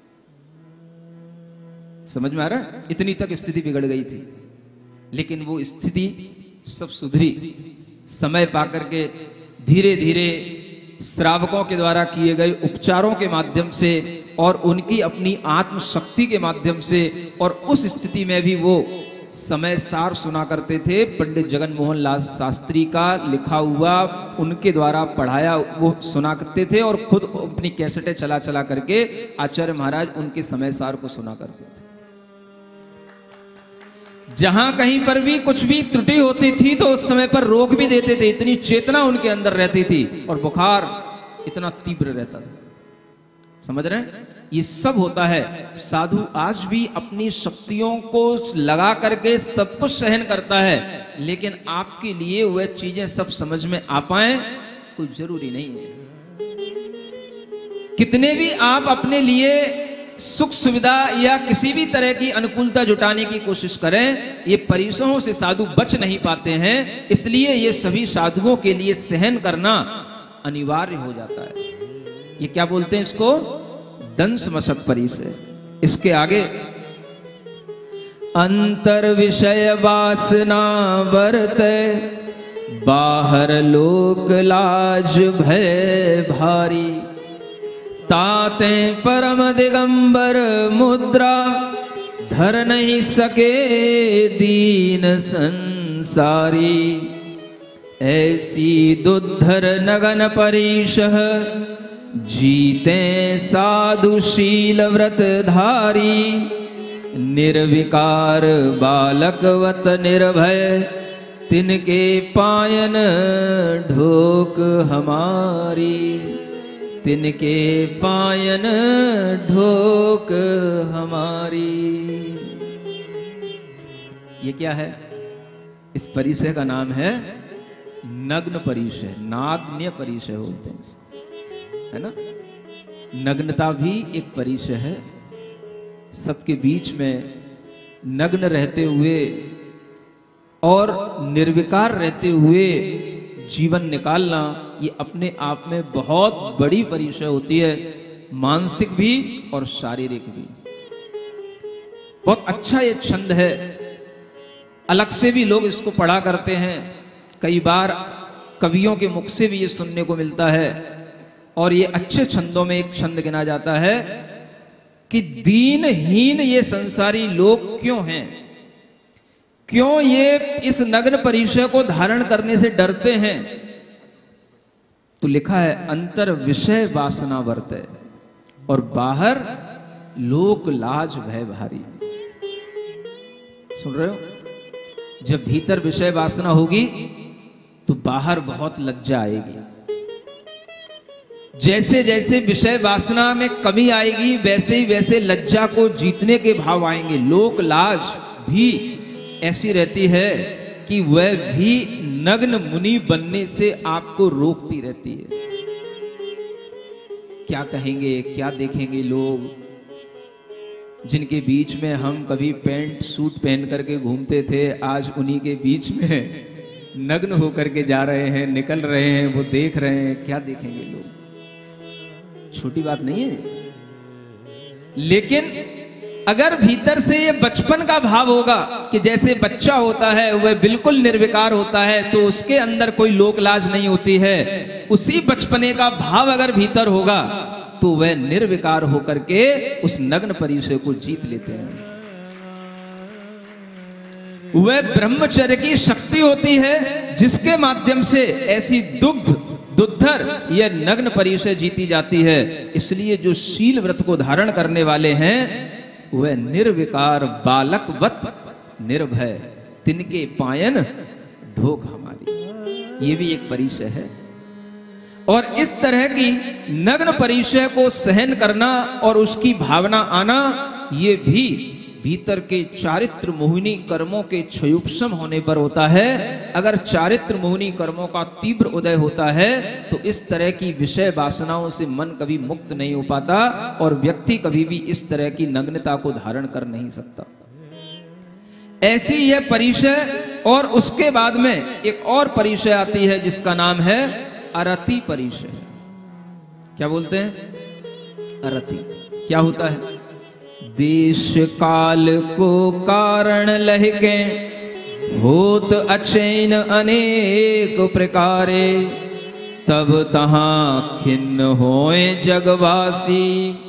समझ में आ रहा है? इतनी तक स्थिति बिगड़ गई थी। लेकिन वो स्थिति सब सुधरी। समय पाकर के धीरे धीरे श्रावकों के द्वारा किए गए उपचारों के माध्यम से और उनकी अपनी आत्मशक्ति के माध्यम से, और उस स्थिति में भी वो समय सार सुना करते थे। पंडित जगन मोहन लाल शास्त्री का लिखा हुआ, उनके द्वारा पढ़ाया वो सुना करते थे, और खुद अपनी कैसेटें चला चला करके आचार्य महाराज उनके समय सार को सुना करते थे। जहां कहीं पर भी कुछ भी त्रुटि होती थी तो उस समय पर रोक भी देते थे, इतनी चेतना उनके अंदर रहती थी, और बुखार इतना तीव्र रहता था। समझ रहे हैं? ये सब होता है। साधु आज भी अपनी शक्तियों को लगा करके सब कुछ सहन करता है, लेकिन आपके लिए वह चीजें सब समझ में आ पाए कोई जरूरी नहीं है। कितने भी आप अपने लिए सुख सुविधा या किसी भी तरह की अनुकूलता जुटाने की कोशिश करें, ये परिसरों से साधु बच नहीं पाते हैं। इसलिए ये सभी साधुओं के लिए सहन करना अनिवार्य हो जाता है। ये क्या बोलते हैं इसको? दंश मशक परिसर। इसके आगे अंतर विषय वासना वर्ते, बाहर लोक लाज भय भारी, ताते परम दिगंबर मुद्रा, धर नहीं सके दीन संसारी, ऐसी दुद्धर नगन परीशह, जीते साधुशील व्रत धारी, निर्विकार बालकवत निर्भय, तिनके पायन ढोक हमारी, तिनके पायन ढोक हमारी। ये क्या है? इस परिसर का नाम है नग्न परिसर, नाग्न्य परिसर बोलते हैं, है ना? नग्नता भी एक परिसर है। सबके बीच में नग्न रहते हुए और निर्विकार रहते हुए जीवन निकालना, ये अपने आप में बहुत बड़ी परिचय होती है, मानसिक भी और शारीरिक भी। बहुत अच्छा ये छंद है, अलग से भी लोग इसको पढ़ा करते हैं। कई बार कवियों के मुख से भी ये सुनने को मिलता है, और ये अच्छे छंदों में एक छंद गिना जाता है कि दीनहीन ये संसारी लोग क्यों हैं, क्यों ये इस नग्न परिचय को धारण करने से डरते हैं। तो लिखा है अंतर विषय वासना वर्ते, और बाहर लोक लाज भय भारी। सुन रहे हो? जब भीतर विषय वासना होगी तो बाहर बहुत लज्जा आएगी। जैसे जैसे विषय वासना में कमी आएगी वैसे ही वैसे लज्जा को जीतने के भाव आएंगे। लोक लाज भी ऐसी रहती है कि वह भी नग्न मुनि बनने से आपको रोकती रहती है। क्या कहेंगे, क्या देखेंगे लोग, जिनके बीच में हम कभी पैंट सूट पहन करके घूमते थे, आज उन्हीं के बीच में नग्न होकर के जा रहे हैं, निकल रहे हैं, वो देख रहे हैं। क्या देखेंगे लोग, छोटी बात नहीं है। लेकिन अगर भीतर से ये बचपन का भाव होगा कि जैसे बच्चा होता है वह बिल्कुल निर्विकार होता है, तो उसके अंदर कोई लोक लाज नहीं होती है, उसी बचपने का भाव अगर भीतर होगा तो वह निर्विकार होकर के उस नग्न परिचय को जीत लेते हैं। वह ब्रह्मचर्य की शक्ति होती है जिसके माध्यम से ऐसी दुद्धर यह नग्न परिचय जीती जाती है। इसलिए जो शील व्रत को धारण करने वाले हैं वह निर्विकार बालकवत निर्भय तिनके पायन ढोक हमारी, ये भी एक परिचय है। और इस तरह की नग्न परिचय को सहन करना और उसकी भावना आना, ये भी भीतर के चारित्र मोहिनी कर्मों के क्षयोपशम होने पर होता है। अगर चारित्र मोहिनी कर्मों का तीव्र उदय होता है तो इस तरह की विषय वासनाओं से मन कभी मुक्त नहीं हो पाता और व्यक्ति कभी भी इस तरह की नग्नता को धारण कर नहीं सकता। ऐसी यह परिचय। और उसके बाद में एक और परिचय आती है जिसका नाम है अरति परिचय। क्या बोलते हैं? अरति क्या होता है? देश काल को कारण लहके होत अचैन अनेक प्रकारे, तब तहां खिन्न होए जगवासी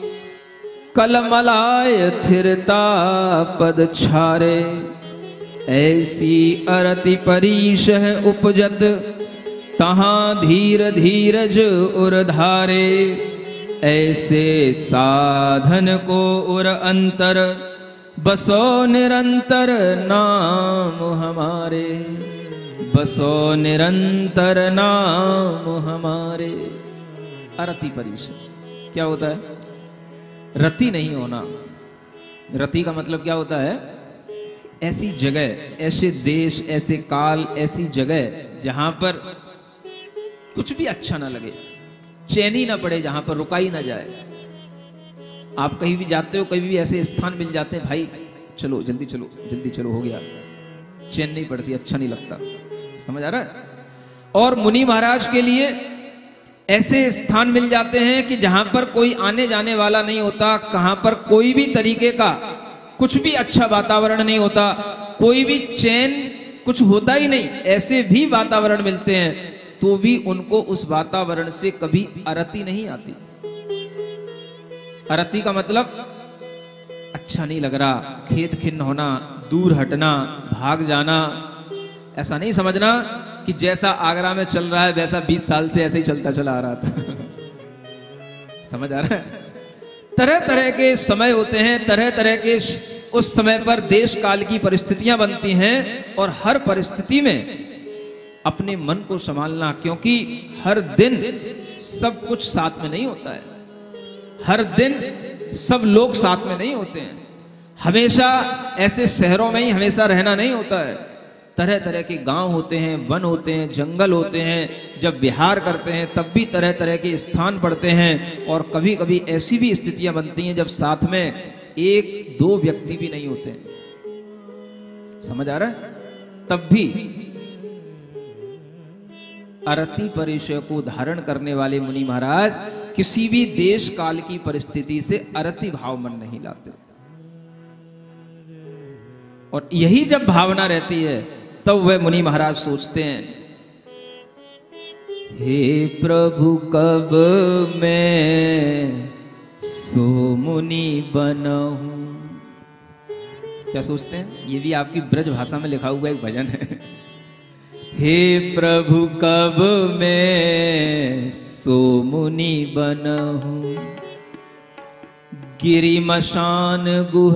कलमलाय थिरता पद छारे। ऐसी अरति परिशह उपजत तहां धीर धीरज उर्धारे। ऐसे साधन को उर अंतर बसो निरंतर नाम हमारे, बसो निरंतर नाम हमारे। अरति परिचय क्या होता है? रति नहीं होना। रति का मतलब क्या होता है? ऐसी जगह, ऐसे देश, ऐसे काल, ऐसी जगह जहां पर कुछ भी अच्छा ना लगे, चैन ही ना पड़े, जहां पर रुका ही ना जाए। आप कहीं भी जाते हो, कहीं भी ऐसे स्थान मिल जाते हैं, भाई चलो जल्दी चलो जल्दी चलो, हो गया, चैन नहीं पड़ती, अच्छा नहीं लगता। समझ आ रहा है? और मुनि महाराज के लिए ऐसे स्थान मिल जाते हैं कि जहां पर कोई आने जाने वाला नहीं होता, कहां पर कोई भी तरीके का कुछ भी अच्छा वातावरण नहीं होता, कोई भी चैन कुछ होता ही नहीं, ऐसे भी वातावरण मिलते हैं, तो भी उनको उस वातावरण से कभी अरति नहीं आती। अरति का मतलब अच्छा नहीं लग रहा, खेद खिन्न होना, दूर हटना, भाग जाना। ऐसा नहीं समझना कि जैसा आगरा में चल रहा है वैसा 20 साल से ऐसे ही चलता चला आ रहा था। समझ आ रहा है? तरह तरह के समय होते हैं, तरह तरह के उस समय पर देश काल की परिस्थितियां बनती हैं, और हर परिस्थिति में अपने मन को संभालना, क्योंकि हर दिन सब कुछ साथ में नहीं होता है, हर दिन सब लोग साथ में नहीं होते हैं, हमेशा ऐसे शहरों में ही हमेशा रहना नहीं होता है। तरह तरह के गांव होते हैं, वन होते हैं, जंगल होते हैं। जब विहार करते हैं तब भी तरह तरह के स्थान पड़ते हैं, और कभी कभी ऐसी भी स्थितियां बनती हैं जब साथ में एक दो व्यक्ति भी नहीं होते हैं। समझ आ रहा है? तब भी अरति परिचय को धारण करने वाले मुनि महाराज किसी भी देश काल की परिस्थिति से अरति भाव मन नहीं लाते। और यही जब भावना रहती है तब वह मुनि महाराज सोचते हैं, हे प्रभु कब मैं सो मुनि बनूं। क्या सोचते हैं? ये भी आपकी ब्रज भाषा में लिखा हुआ एक भजन है। हे प्रभु कब मैं सो मुनि बनूं, गिरि मशान गुह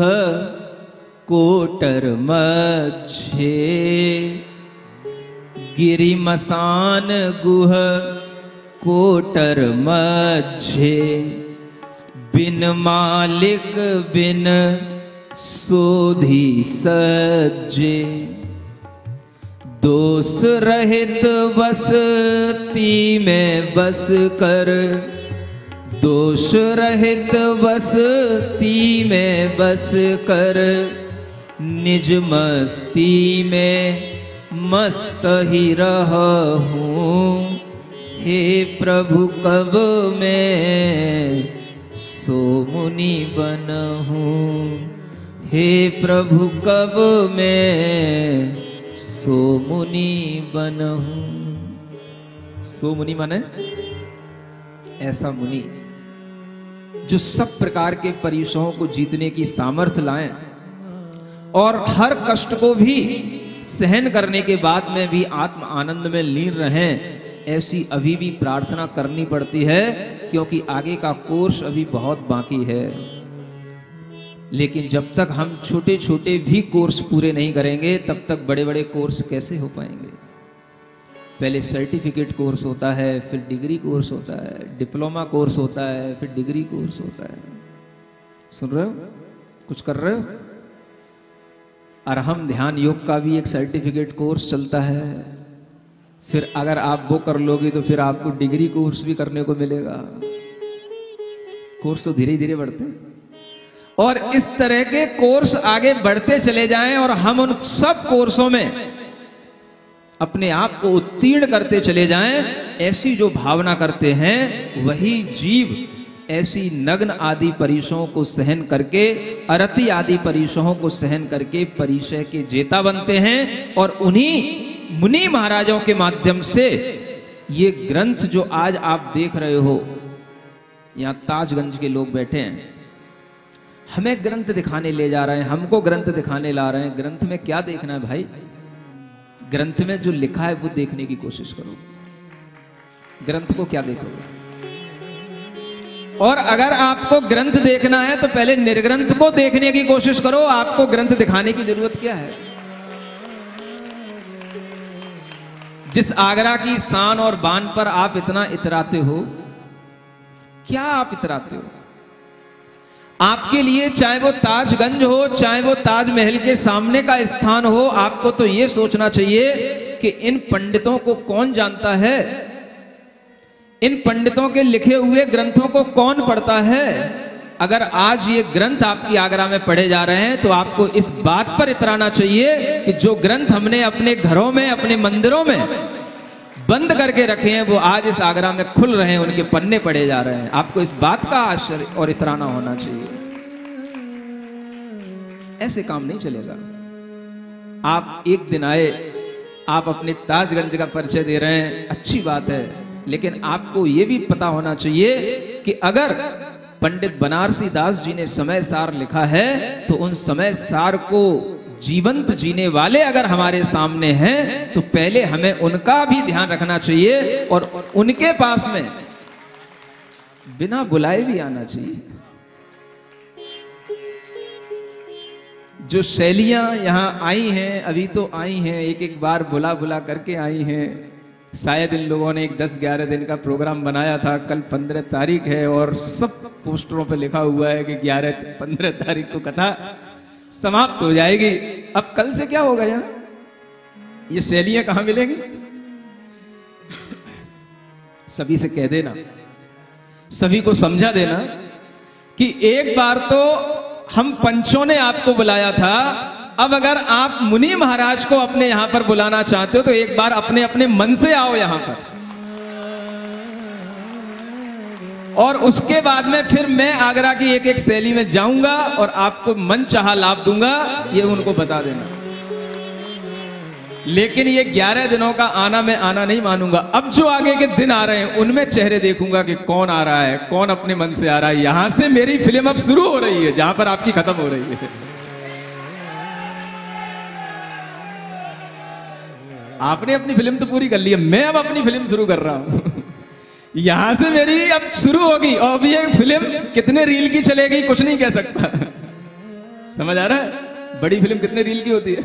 कोटर मच्छे, गिरि मसान गुह कोटर मझे, बिन मालिक बिन सोधी सज्जे। दोष रहित बसती में बस कर, दोष रहित बसती में बस कर, निज मस्ती में मस्त ही रहूं। हे प्रभु कब मैं सो मुनि बनहूं, हे प्रभु कब मैं सो मुनि बनहूं। सो मुनि माने ऐसा मुनि जो सब प्रकार के परीक्षाओं को जीतने की सामर्थ्य लाएं और हर कष्ट को भी सहन करने के बाद में भी आत्म आनंद में लीन रहें, ऐसी अभी भी प्रार्थना करनी पड़ती है, क्योंकि आगे का कोर्स अभी बहुत बाकी है। लेकिन जब तक हम छोटे छोटे भी कोर्स पूरे नहीं करेंगे, तब तक बड़े बड़े कोर्स कैसे हो पाएंगे। पहले सर्टिफिकेट कोर्स होता है, फिर डिग्री कोर्स होता है, डिप्लोमा कोर्स होता है, फिर डिग्री कोर्स होता है। सुन रहे हो? कुछ कर रहे हो? अरहम ध्यान योग का भी एक सर्टिफिकेट कोर्स चलता है। फिर अगर आप वो कर लोगे तो फिर आपको डिग्री कोर्स भी करने को मिलेगा। कोर्स तो धीरे धीरे बढ़ते हैं, और इस तरह के कोर्स आगे बढ़ते चले जाएं और हम उन सब कोर्सों में अपने आप को उत्तीर्ण करते चले जाएं। ऐसी जो भावना करते हैं वही जीव ऐसी नग्न आदि परीक्षाओं को सहन करके, अरति आदि परीक्षाओं को सहन करके परिचय के जेता बनते हैं। और उन्हीं मुनि महाराजों के माध्यम से ये ग्रंथ जो आज आप देख रहे हो, यहाँ ताजगंज के लोग बैठे हैं, हमें ग्रंथ दिखाने ले जा रहे हैं, हमको ग्रंथ दिखाने ला रहे हैं। ग्रंथ में क्या देखना है भाई? ग्रंथ में जो लिखा है वो देखने की कोशिश करो। ग्रंथ को क्या देखोगे? और अगर आपको ग्रंथ देखना है तो पहले निर्ग्रंथ को देखने की कोशिश करो। आपको ग्रंथ दिखाने की जरूरत क्या है? जिस आगरा की शान और बान पर आप इतना इतराते हो, क्या आप इतराते हो? आपके लिए चाहे वो ताजगंज हो, चाहे वो ताजमहल के सामने का स्थान हो, आपको तो ये सोचना चाहिए कि इन पंडितों को कौन जानता है, इन पंडितों के लिखे हुए ग्रंथों को कौन पढ़ता है। अगर आज ये ग्रंथ आपकी आगरा में पढ़े जा रहे हैं तो आपको इस बात पर इतराना चाहिए कि जो ग्रंथ हमने अपने घरों में, अपने मंदिरों में बंद करके रखे हैं, वो आज इस आगरा में खुल रहे हैं, उनके पन्ने पढ़े जा रहे हैं। आपको इस बात का आश्चर्य और इतराना होना चाहिए। ऐसे काम नहीं चलेगा। आप एक दिन आए, आप अपने ताजगंज का परिचय दे रहे हैं, अच्छी बात है, लेकिन आपको यह भी पता होना चाहिए कि अगर पंडित बनारसी दास जी ने समय सार लिखा है तो उन समय सार को जीवंत जीने वाले अगर हमारे सामने हैं तो पहले हमें उनका भी ध्यान रखना चाहिए और उनके पास में बिना बुलाए भी आना चाहिए। जो शैलियां यहां आई हैं, अभी तो आई हैं, एक एक बार बुला बुला करके आई हैं। शायद इन लोगों ने एक 10-11 दिन का प्रोग्राम बनाया था। कल 15 तारीख है और सब पोस्टरों पे लिखा हुआ है कि 15 तारीख को कथा समाप्त हो जाएगी। अब कल से क्या होगा? यहाँ ये शैलियां कहां मिलेंगी? सभी से कह देना, सभी को समझा देना कि एक बार तो हम पंचों ने आपको बुलाया था, अब अगर आप मुनि महाराज को अपने यहां पर बुलाना चाहते हो तो एक बार अपने अपने मन से आओ यहां पर, और उसके बाद में फिर मैं आगरा की एक एक शैली में जाऊंगा और आपको मन चाहा लाभ दूंगा, ये उनको बता देना। लेकिन ये 11 दिनों का आना मैं आना नहीं मानूंगा। अब जो आगे के दिन आ रहे हैं उनमें चेहरे देखूंगा कि कौन आ रहा है, कौन अपने मन से आ रहा है। यहां से मेरी फिल्म अब शुरू हो रही है, जहां पर आपकी खत्म हो रही है। आपने अपनी फिल्म तो पूरी कर ली है, मैं अब अपनी फिल्म शुरू कर रहा हूं। यहां से मेरी अब शुरू होगी और अब ये फिल्म कितने रील की चलेगी कुछ नहीं कह सकता। समझ आ रहा है? बड़ी फिल्म कितने रील की होती है?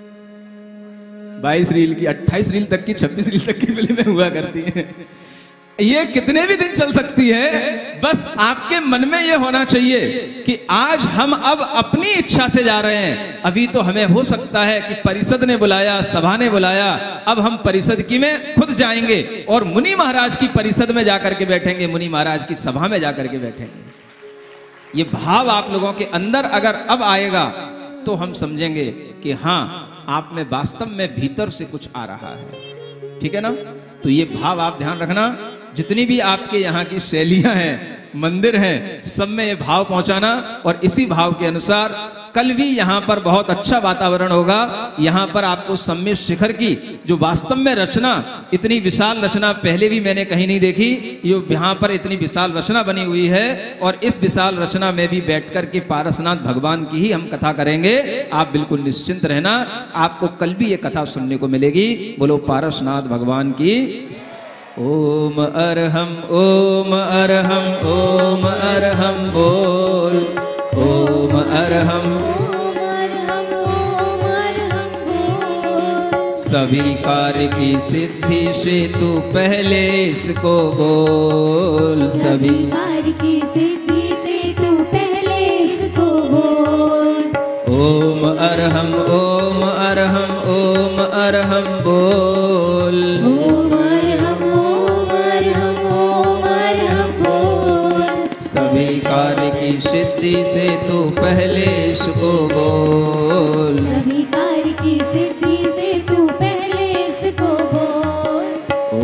22 रील की, 28 रील तक की, 26 रील तक की फिल्में हुआ करती हैं। ये कितने भी दिन चल सकती है, बस आपके मन में ये होना चाहिए कि आज हम अब अपनी इच्छा से जा रहे हैं। अभी तो हमें हो सकता है कि परिषद ने बुलाया, सभा ने बुलाया, अब हम परिषद की में खुद जाएंगे और मुनि महाराज की परिषद में जाकर के बैठेंगे, मुनि महाराज की सभा में जाकर के बैठेंगे। ये भाव आप लोगों के अंदर अगर अब आएगा तो हम समझेंगे कि हाँ, आप में वास्तव में भीतर से कुछ आ रहा है। ठीक है ना? तो ये भाव आप ध्यान रखना। जितनी भी आपके यहाँ की शैलियां हैं, मंदिर हैं, सब में ये भाव पहुंचाना और इसी भाव के अनुसार कल भी यहाँ पर बहुत अच्छा वातावरण होगा। यहाँ पर आपको सम्मिश्र शिखर की जो वास्तव में रचना, इतनी विशाल रचना पहले भी मैंने कहीं नहीं देखी। ये यहाँ पर इतनी विशाल रचना बनी हुई है और इस विशाल रचना में भी बैठकर के पारसनाथ भगवान की ही हम कथा करेंगे। आप बिल्कुल निश्चिंत रहना, आपको कल भी ये कथा सुनने को मिलेगी। बोलो पारसनाथ भगवान की। ओम अरहम ओम अरहम ओम अरहम बोल। ओम अरहम ओम अरहम ओम अरहम बोल। सभी कार्य की सिद्धि से तू पहले इसको बोल। सभी कार्य की सिद्धि से तू पहले इसको बोल। ओम अरहम ओम अरहम ओम अरहम बोल। ओम अरहम ओम अरहम ओम अरहम बोल। सभी कार्य की सिद्धि से तू पहले इसको बोल। सभी कार्य की सिद्धि से तू पहले इसको बोल।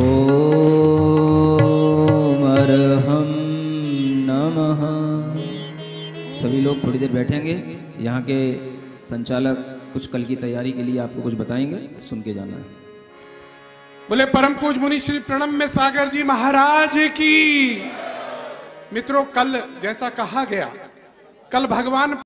ओम अरहम नमः। सभी लोग थोड़ी देर बैठेंगे। यहाँ के संचालक कुछ कल की तैयारी के लिए आपको कुछ बताएंगे, सुन के जाना है। बोले परम पूज मुनि श्री प्रणम्य सागर जी महाराज की। मित्रों, कल जैसा कहा गया, कल भगवान